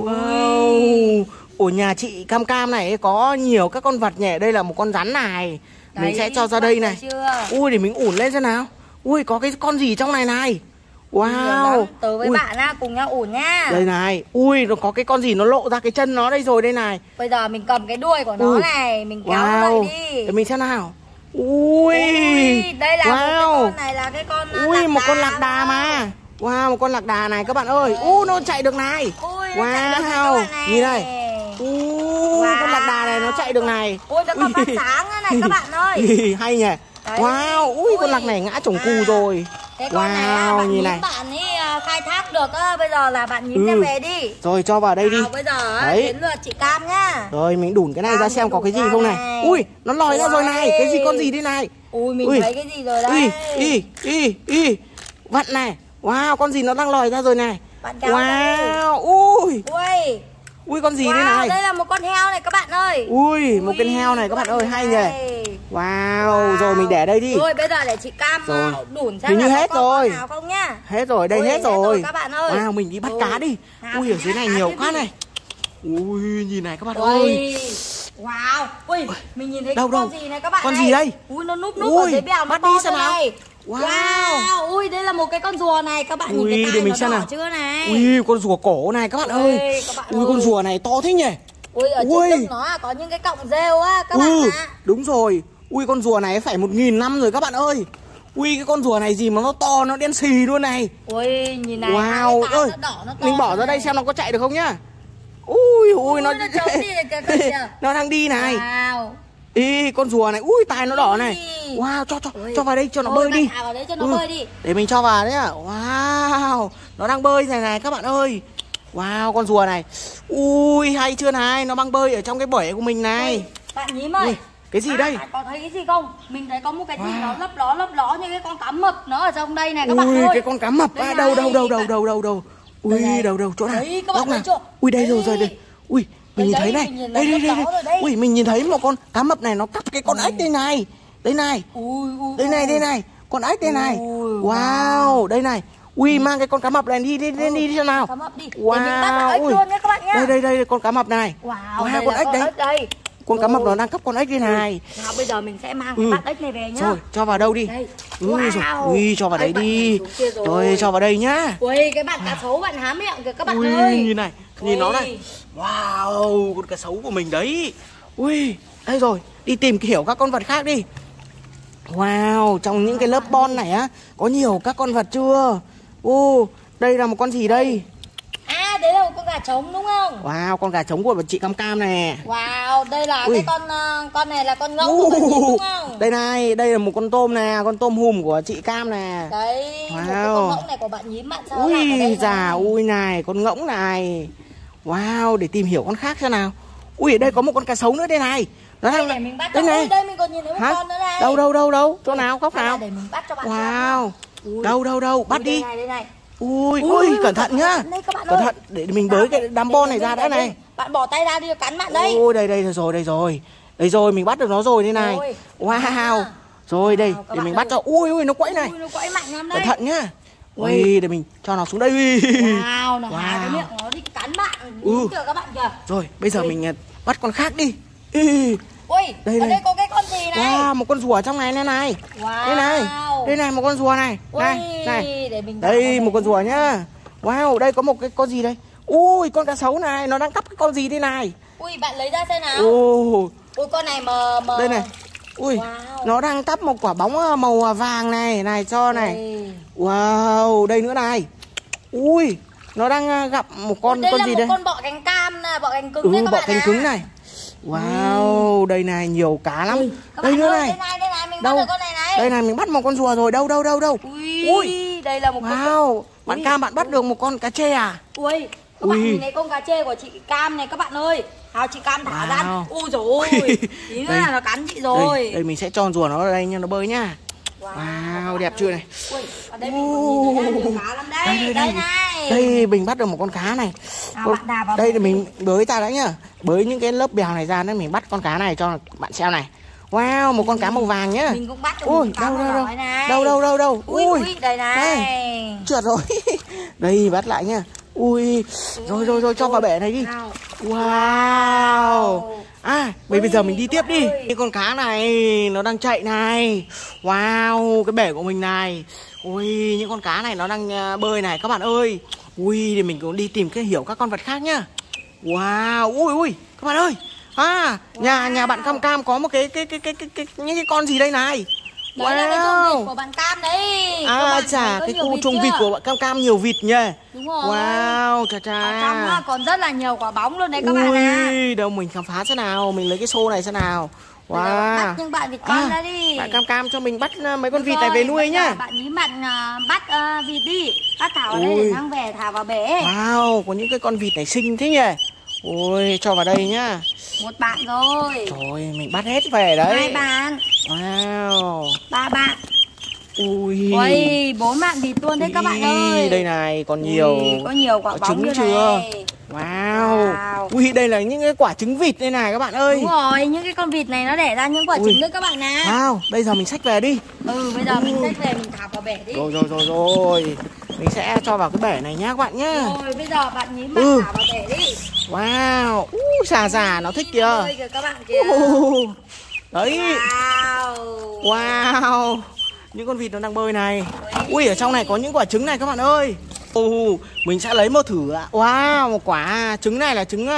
Wow. Ở nhà chị Cam Cam này có nhiều các con vật nhỉ. Đây là một con rắn này. Mình Đấy, sẽ cho ra các đây bạn này. thấy chưa? Ui để mình ủn lên xem nào. Ui có cái con gì trong này này. Nhiều lắm. Wow. Tớ với Ui, bạn á, cùng nhau ủn nhá. đây này. Ui nó có cái con gì nó lộ ra cái chân nó đây rồi đây này. Bây giờ mình cầm cái đuôi của nó Ui. này, mình kéo nó Wow. lại đi. Để mình xem nào. Ui. Ui, đây là một cái Wow. con này là cái con uh, Ui lạc một con lạc đà đà mà. Wow một con lạc đà này các bạn ơi. Ui nó chạy được này. Ui, nó chạy được này các Wow. bạn này. Nhìn này. Ui con lạc đà này nó chạy được này. Ui nó còn phát sáng nữa này các bạn ơi. Hay nhỉ. Đấy. Wow, ui, Ui. con lạc này ngã chồng cù À. rồi. Cái con này á, Wow, bạn nhìn nhím này. bạn ấy à, khai thác được á, bây giờ là bạn nhím Ừ. đem về đi. Rồi cho vào đây đi. Nào bây giờ á, Đấy. đến lượt chị Cam nhá. Rồi mình đủn cái này Cam ra xem mình có cái đủn gì ra không này. này. Ui, nó lòi ra rồi này. Cái gì Ui. con gì đây này. Ui mình Ui. thấy cái gì rồi đấy. Y, y, y, y. Vặn này. Wow, con gì nó đang lòi ra rồi này. Bạn kéo ra đi. Wow, ui. Ui. Ui con gì Wow, đây này. đây là một con heo này các bạn ơi. Ui, một Ui, con heo này các bạn ơi, hay nhỉ. này. Wow, rồi mình để đây đi. Rồi bây giờ để chị Cam Rồi. uh, đủn xem Hình như là có hết con rồi. nào không nhá. Hết rồi, đây Ui, hết hết rồi rồi. các bạn ơi. Wow, mình đi bắt Ui. cá đi. Nào, Ui, ở mình dưới bắt này cá nhiều tiếp quá đi. này. Ui, nhìn này các bạn Ui. ơi. Wow. Ui, mình nhìn thấy Đâu, cái con đâu? gì này các bạn Con này. gì đây? Ui, nó núp núp Ui, ở dưới bèo nó bắt to đi xem thế nào. này. Wow. Wow. Ui, đây là một cái con rùa này. Các bạn Ui, nhìn cái để tai mình nó xem đỏ nào. chưa này. Ui, con rùa cổ này các bạn Ui, ơi. các bạn Ui, ơi. con rùa này to thế nhỉ. Ui, ở Ui. trên lưng nó có những cái cọng rêu á các Ừ, bạn ạ. đúng rồi. Ui, con rùa này phải một nghìn năm rồi các bạn ơi. Ui, cái con rùa này gì mà nó to, nó đen xì luôn này. Ui, nhìn này. Wow, hai cái ơi, tai nó đỏ, nó to mình bỏ ra đây này. xem nó có chạy được không nhá. Ui, ui, nó nó trốn đi này kìa, kìa. nó đang đi này. Wow. Ý, con rùa này, ui, tai nó đỏ này. Ui. Wow, cho cho Ui. cho vào đây cho nó Ôi, bơi bạn đi. thả vào đấy cho nó Ừ, bơi đi. để mình cho vào đấy à. Wow, nó đang bơi này này các bạn ơi. Wow, con rùa này. Ui, hay chưa này, nó đang bơi ở trong cái bể của mình này. Ui, bạn nhím ơi. Ui, cái gì à, đây? Bạn có thấy cái gì không? Mình thấy có một cái gì Wow. nó lấp ló lấp ló như cái con cá mập nó ở trong đây này các bạn Ui, ơi. cái con cá mập Đây à, đâu đâu này, đâu đâu bạn- đâu đâu đâu. Ui, Đây này. đâu đâu chỗ nào? Đấy, các bạn Góc thấy nào? chưa? Ui, đây rồi Đấy. rồi đây. Ui, mình nhìn Đấy, thấy đấy, này. mình nhìn Đây thấy đây đây. lấp ló rồi đấy. Ui, mình nhìn thấy một con cá mập này nó cắp cái con ếch đây này. Đây này. Ui, ui, Đây này, ui. đây này. Con ếch đây này. Ui, Wow, đây này. Ui, mang cái con cá mập này đi đi đi đi, đi xem nào. Cá mập đi. Để Wow, mình bắt được ếch ui. luôn nhé các bạn nhá. Đây đây đây con cá mập này. Wow, Wow, đây con là ếch con đấy. ếch đây. Con cá mập Rồi. nó đang cắp con ếch đây này. Nào bây giờ mình sẽ mang Ừ. cái bát ếch này về nhá. Rồi, cho vào đâu đi? Đây. Ui, Wow. rồi. Ui, cho vào đấy Ếch bạn đi. nhảy xuống kia rồi. Rồi, cho vào đây nhá. Ui, cái bạn cá sấu bạn há miệng kìa các bạn Ui, ơi. nhìn này, nhìn nó Ui. này. Wow, con cá sấu của mình đấy. Ui, đây rồi, đi tìm hiểu các con vật khác đi. Wow, trong những cái lớp bon này á, có nhiều các con vật chưa? Ô, đây là một con gì đây? À, đấy là một con gà trống đúng không? Wow, con gà trống của chị Cam Cam này. Wow, đây là Ui. cái con ờ, con này là con ngỗng của bạn Nhím đúng không? Đây này, đây là một con tôm nè, con tôm hùm của chị Cam nè. Đấy, một cái Wow. con ngỗng này của bạn Nhím bạn sao nó lạc ở Ui, đây già, này? ui này, con ngỗng này. Wow, để tìm hiểu con khác xem nào. Ui, ở đây có một con cá sấu nữa đây này. Nó Đây đang để mình bắt đây cho. này. Ui, đây mình còn nhìn thấy một Hả? con nữa đây. Đâu đâu đâu đâu? Chỗ nào? Góc Hay là nào? để mình bắt cho bạn Wow. Ui. Đâu đâu đâu? Bắt Ui, đi. Đây này, đây này. Ui, Ui, ui, cẩn thận nhá. đây các bạn Cẩn ơi. thận để mình bới cái đám bon này ra đã này. Bạn bỏ tay ra đi cắn bạn đây. Ôi, đây đây rồi, đây rồi. Đây rồi, mình bắt được nó rồi đây này. Rồi. Wow. Rồi đây, Wow, các để bạn mình ơi. bắt cho. Ui ui, nó quẫy này. Ui, nó quẫy mạnh lắm đấy. Cẩn thận nhá. Ui. Ui, để mình cho nó xuống đây. Ui. Wow, nó há cái Wow. miệng nó đi cắn bạn. Ừ. Đúng chưa các bạn kìa. Rồi, bây giờ Ui. mình à, bắt con khác đi. Ui. Ui, Đây ở này. đây có cái con gì này? Wow, một con rùa ở trong này này này. Wow. Đây này. Đây này một con rùa này. Ui, Này, này. để mình Đây vào một con đây. rùa nhá. Wow, đây có một cái con gì đây? Ui, con cá sấu này, nó đang cắp cái con gì đây này? Ui, bạn lấy ra xem nào. Ồ, Ui, con này mờ mờ. đây này. Ui, Wow. nó đang cắp một quả bóng à, màu à, vàng này, này cho này. Ui. Wow, đây nữa này. Ui, nó đang à, gặp một con Ui, đây con là gì một đây? con bọ cánh cam nè, bọ cánh cứng Ừ, đấy các bọ bạn cánh ạ. cứng này. Wow, đây này nhiều cá lắm. Ui, các Đây bạn nữa ơi, này. đây này, đây này, mình Đâu? bắt được con này này. Đây này mình bắt một con rùa rồi. Đâu đâu đâu đâu. Ui, Ui. đây là một con. Wow, bạn Ui. Cam bạn bắt được một con cá chê à? Ui, các Ui. bạn nhìn thấy con cá chê của chị Cam này các bạn ơi. Nào chị Cam thả Wow. ra. Ui dồi ôi. Tí nữa Đây. là nó cắn chị rồi. Đây, đây mình sẽ cho rùa nó ở đây nha, nó bơi nhá. Wow, Wow, các đẹp bạn chưa ơi. này? Ui, ở đây mình còn nhìn thấy là nhiều cá lắm đây. Đây, đây, Đây đây. này. Đây mình bắt được một con cá này. Nào, Con- bạn đào vào đây bể thì mình đi. bới ra đã nhá. Bới những cái lớp bèo này ra nên mình bắt con cá này cho bạn xem này. Wow, một con cá màu vàng nhá. Mình cũng bắt được Ui, một cá đâu màu đâu đỏ đâu. này. Đâu đâu đâu đâu. Ui, ui, đây này. Trượt rồi. Đây bắt lại nha. Ui, rồi rồi rồi cho vào bể này đi. Nào. Wow. À, bây bây giờ mình đi các tiếp bạn đi. ơi. Cái con cá này nó đang chạy này. Wow, cái bể của mình này. Ui, những con cá này nó đang à, bơi này các bạn ơi. Ui, thì mình cũng đi tìm cái hiểu các con vật khác nhá. Wow, ui ui, các bạn ơi. À, nhà nhà bạn Cam Cam có một cái cái cái cái cái, cái những cái con gì đây này. Đấy là cái chuồng vịt của bạn Cam đấy. Các À bạn chà, thấy có cái nhiều khu vịt chuồng chưa? vịt của bạn Cam Cam nhiều vịt nhỉ. Đúng rồi. Wow, chà chà. Ở trong á, còn rất là nhiều quả bóng luôn đấy các bạn ạ. Ui, đâu mình khám phá xem nào, mình lấy cái xô này xem nào. Bây giờ Wow. bắt những bạn vịt con ra đi. Bạn Cam Cam cho mình bắt uh, mấy con Được vịt này rồi, về nuôi bây giờ nhá. Bạn Nhím bạn uh, bắt uh, vịt đi. Bắt thảo ở đây Ui. để mang về thả vào bể. Wow, có những cái con vịt này xinh thế nhỉ. Ui, cho vào đây nhá. Một bạn rồi. Trời, mình bắt hết về đấy. Hai bạn. Wow. Ba bạn. Ui. Ui, bốn bạn vịt luôn đấy các bạn ơi. Đây này, còn nhiều. Ui, có nhiều quả có bóng trứng nữa chưa? này. Wow. Wow. Ui, đây là những cái quả trứng vịt đây này các bạn ơi. Đúng rồi, những cái con vịt này nó đẻ ra những quả Ui. trứng đấy các bạn ạ. Wow, bây giờ mình xách về đi. Ừ, bây giờ mình xách về mình thả vào bể đi. Rồi rồi rồi rồi. Mình sẽ cho vào cái bể này nhá các bạn nhá. Rồi, bây giờ bạn Nhím bạn Ừ. thả vào bể đi. Wow. Uh, xà xà nó thích kìa. Ôi kìa các bạn kìa. Uh, đấy. Wow. Wow. Những con vịt nó đang bơi này. Ui, ở trong này có những quả trứng này các bạn ơi. Uh, mình sẽ lấy một thử ạ. Wow, một quả trứng này là trứng uh,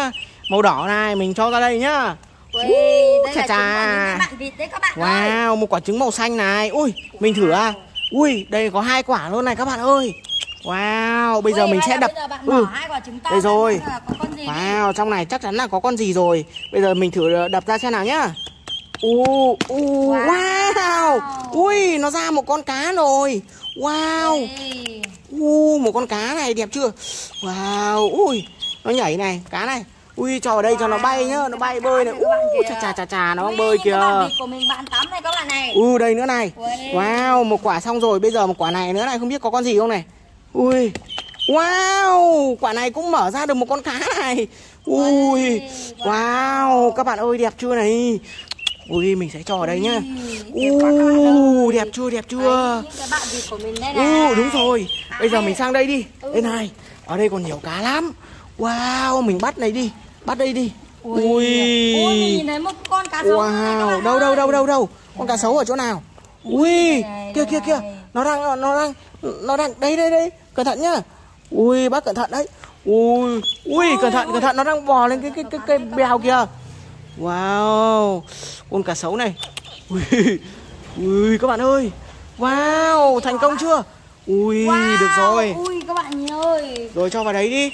màu đỏ này mình cho ra đây nhá. Ui, uh, đây chà là chà. trứng của những bạn vịt đấy các bạn Wow, ơi. một quả trứng màu xanh này. Ui, mình thử à. Ui, đây có hai quả luôn này các bạn ơi. Wow, bây giờ Ui, mình hay sẽ là đập. bây giờ bạn Ừ, mở hai quả trứng to đây ra rồi. xem là có con gì đi. Wow, trong này chắc chắn là có con gì rồi. Bây giờ mình thử đập ra xem nào nhá. Uh, uh, wow. wow. Ui, nó ra một con cá rồi. Wow. Đây. Uh, một con cá này đẹp chưa? Wow, ui, nó nhảy này, cá này. Ui, cho vào đây wow. cho nó bay nhá, nó bay bơi này. Uh, chà chà chà chà, nó Ui, bơi kìa. Cái bạn vịt của mình bạn tắm này các bạn này. Ừ, đây nữa này. Ui. Wow, một quả xong rồi, bây giờ một quả này nữa này, không biết có con gì không này. Ui. Wow, quả này cũng mở ra được một con cá này. Ui. Wow, các bạn ơi, đẹp chưa này. Ui, mình sẽ cho ở đây nhá. Ui, đẹp chưa, đẹp chưa. Đấy, cái bạn vịt của mình đây này. Ừ, đúng rồi. Bây giờ mình sang đây đi. Đây này, ở đây còn nhiều cá lắm. Wow, mình bắt này đi. Bắt đây đi. Ui, Ui, Ui mình nhìn thấy một con cá sấu này các wow, bạn đâu đâu ơi. đâu đâu đâu. Con cá sấu ở chỗ nào? Ui, này, kia kia kia. Nó đang nó đang nó đang đây đây đây. Cẩn thận nhá. Ui, bác cẩn thận đấy. Ui, ui, cẩn thận cẩn thận, nó đang bò lên cái cái cái cây bèo kìa. Wow, con cá sấu này. Ui, ui các bạn ơi. Wow, thành công chưa? Ui, Wow, được rồi. Ui các bạn nhìn ơi. Rồi cho vào đấy đi.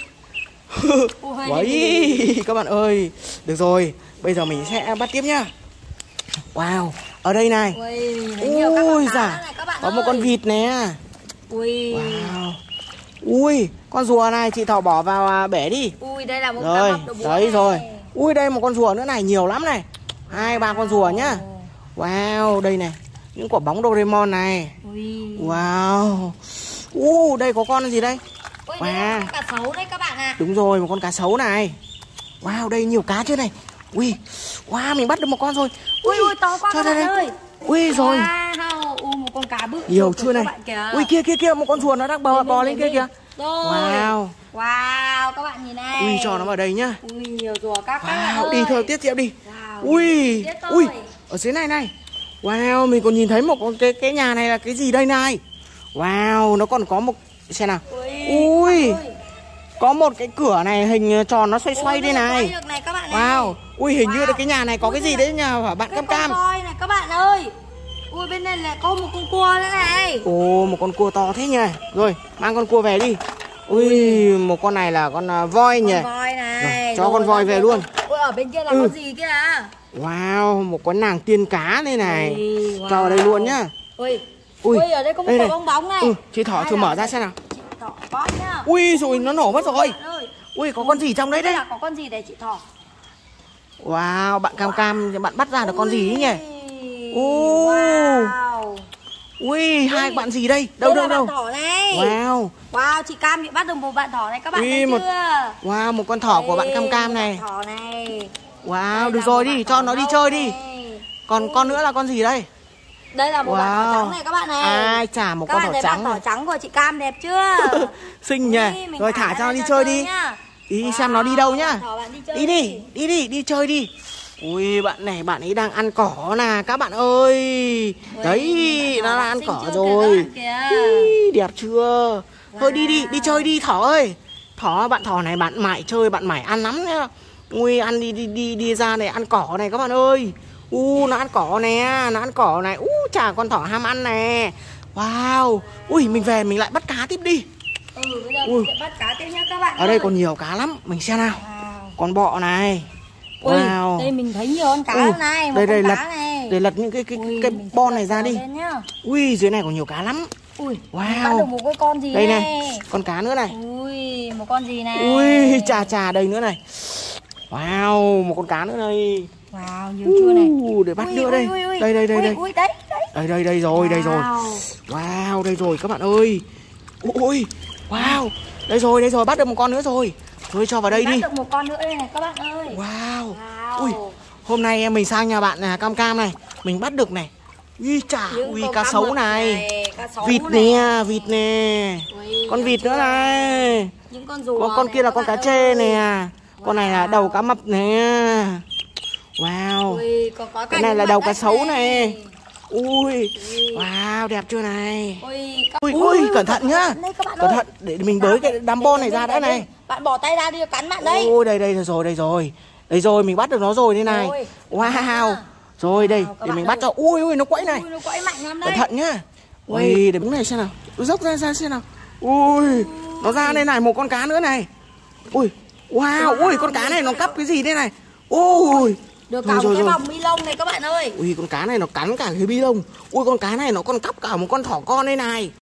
Đấy, các bạn ơi. Được rồi, bây giờ mình sẽ bắt tiếp nhá. Wow, ở đây này. Ui, thấy nhiều các con cá dạ, này các bạn có ơi. một con vịt nè. Ui. Wow. Ui, con rùa này chị Thỏ bỏ vào à, bể đi. Ui, đây là một Rồi, cá mập đầu búa đấy này. rồi. Ui, đây một con rùa nữa này, nhiều lắm này. Hai ba con rùa nhá. Wow, đây này, những quả bóng Doraemon này. Ui. Wow. Uh, đây có con gì đây? Ui, đây là con cá sấu đây các bạn ạ. Đúng rồi, một con cá sấu này. Wow, đây nhiều cá chưa này. Ui, wow, mình bắt được một con rồi. Ui, ui, to quá cho các đây bạn đây. ơi. Ui rồi. Wow, ui, một con cá bự. Nhiều chưa này. Kìa. Ui, kia kia kia, một con rùa nó đang bò bò lên kia kìa. Rồi. Wow. Wow, các bạn nhìn này. Ui, cho nó vào đây nhá. Ui, nhiều rùa các các bạn Wow, ơi. đi thôi, tiếp tiếp đi. Wow. Ui, Tiếp thôi. ui, ở dưới này này. Wow, mình còn nhìn thấy một con cái cái nhà này là cái gì đây này. Wow, nó còn có một xem nào. Ui, Ui, có một cái cửa này hình tròn nó xoay xoay Ui, đây này. được này các bạn này. Wow, ui hình như Wow. là cái nhà này có Ui, cái gì đây đấy nhà hả bạn cái Cam Cam. con voi này các bạn ơi. Ui, bên này là có một con cua nữa này. Ồ, một con cua to thế nhỉ. Rồi, mang con cua về đi. Ui, một con này là con uh, voi nhỉ. Con voi này. Rồi, cho Rồi, con voi rồi, về rồi. luôn. Ui, ở bên kia là Ừ. con gì kia à? Wow, một con nàng tiên cá đây này. Ui, wow. Cho vào đây luôn nhá. Ui, Ui, ui, ở đây có một đây quả này. bong bóng này. Ừ, chị Thỏ thử Hay mở là- ra xem nào. Chị Thỏ có nhá. Ui, rồi nó nổ mất rồi. Bạn ơi, Ui, có con gì trong đấy đây đấy. là có con gì đấy chị Thỏ? Wow, bạn Cam Cam bạn bắt ra được con gì ấy nhỉ? Ui, Ô. wow. Ui, hai bạn gì đây? Đâu Đây đâu là đâu. bạn thỏ này. Wow, Wow, chị Cam bị bắt được một bạn thỏ này các bạn Ui, thấy một- chưa? wow, một con thỏ của bạn Cam Cam Đây, này. một bạn thỏ này. Wow, Đây được là rồi một đi, bạn cho thỏ nó đi nâu chơi đi. này. Còn con nữa là con gì đây? Đây là một bạn thỏ Wow. trắng này các bạn này. Ai chả một Các con bạn thỏ thấy trắng bạn này. thỏ trắng của chị Cam đẹp chưa? Xinh nhỉ. Ui, mình Rồi thả thả ra cho nó đi cho chơi chơi đi. nhá. Đi Wow, xem nó đi đâu nhá. bạn thỏ bạn đi chơi Đi đi, đi đi, đi chơi đi. Ui, bạn này bạn ấy đang ăn cỏ nè các bạn ơi. Ui, Đấy, bạn nó thỏ đang bạn ăn xinh cỏ chưa rồi. kìa các bạn kìa. Ý, đẹp chưa? Thôi đi đi, Wow. đi chơi đi Thỏ ơi. Thỏ, bạn Thỏ này bạn mải chơi, bạn mải ăn lắm nhá. Ui, ăn đi đi đi đi ra này ăn cỏ này các bạn ơi. U, nó ăn cỏ nè, nó ăn cỏ này. U, chả con thỏ ham ăn nè. Wow. Ui, mình về mình lại bắt cá tiếp đi. Ừ, bây giờ Ui. mình sẽ bắt cá tiếp nhá các bạn Ở đây ơi. còn nhiều cá lắm, mình xem nào. Wow. Con bọ này. Ui, Wow. đây mình thấy nhiều con cá Ừ, nữa này, một đây, đây, con lật- cá này. Để lật những cái cái Ui, cái mình sẽ bon lật này ra vào đi. lên nhá. Ui, dưới này còn nhiều cá lắm. Ui, Wow. bắt được một cái con gì Đây này. này, con cá nữa này. Ui, một con gì này. Ui, chà chà đây nữa này. Wow, một con cá nữa đây. Wow, nhiều chưa này. Uh, để bắt Ui, nữa ui, đây. ui, ui. Đây đây đây Ui, đây. ui, đấy, đấy. Đây đây đây rồi, đây rồi. Wow. Wow, đây rồi các bạn ơi. Ui, wow. Đây rồi, đây rồi, bắt được một con nữa rồi. Thôi cho vào đây Bắt đi. được một con nữa đây này các bạn ơi. Wow. Wow. Ui, hôm nay em mình sang nhà bạn à, Cam Cam này, mình bắt được này. Ui chà, Những ui con cá cá sấu mập này. cá sấu Vịt này. nè, vịt nè. Ui, Con nhiều vịt nữa chưa? này. Những con rùa Có con này kia là các con cá bạn trê ơi. nè. Con này là Wow. đầu cá mập nè. Wow. Ui, có, có cả Cái này những là mặt đầu cá đất sấu này. Ui. Ui. Wow, đẹp chưa này. Ui, các... Ui, ui, cẩn thận nhá. Đây các bạn Cẩn ơi. thận để mình bới cái đám bon này ra đã này. Bạn bỏ tay ra đi, cắn bạn đây. Ôi đây đây rồi, đây rồi. Đây rồi, mình bắt được nó rồi đây này. Ôi, wow. Rồi đây, để mình bắt cho. Ui ui nó quẫy này. Ui, nó quẫy mạnh lắm đấy. Cẩn thận nhá. Ui, để đứng này xem nào. Dốc ra ra xem nào. Ui, nó ra đây này, một con cá nữa này. Ui, wow, ui con cá này nó cắp cái gì đây này. Ui. Được cả một cái vòng ni lông này các bạn ơi. Ui con cá này nó cắn cả cái bi lông. Ui con cá này nó còn cắp cả một con thỏ con đây này.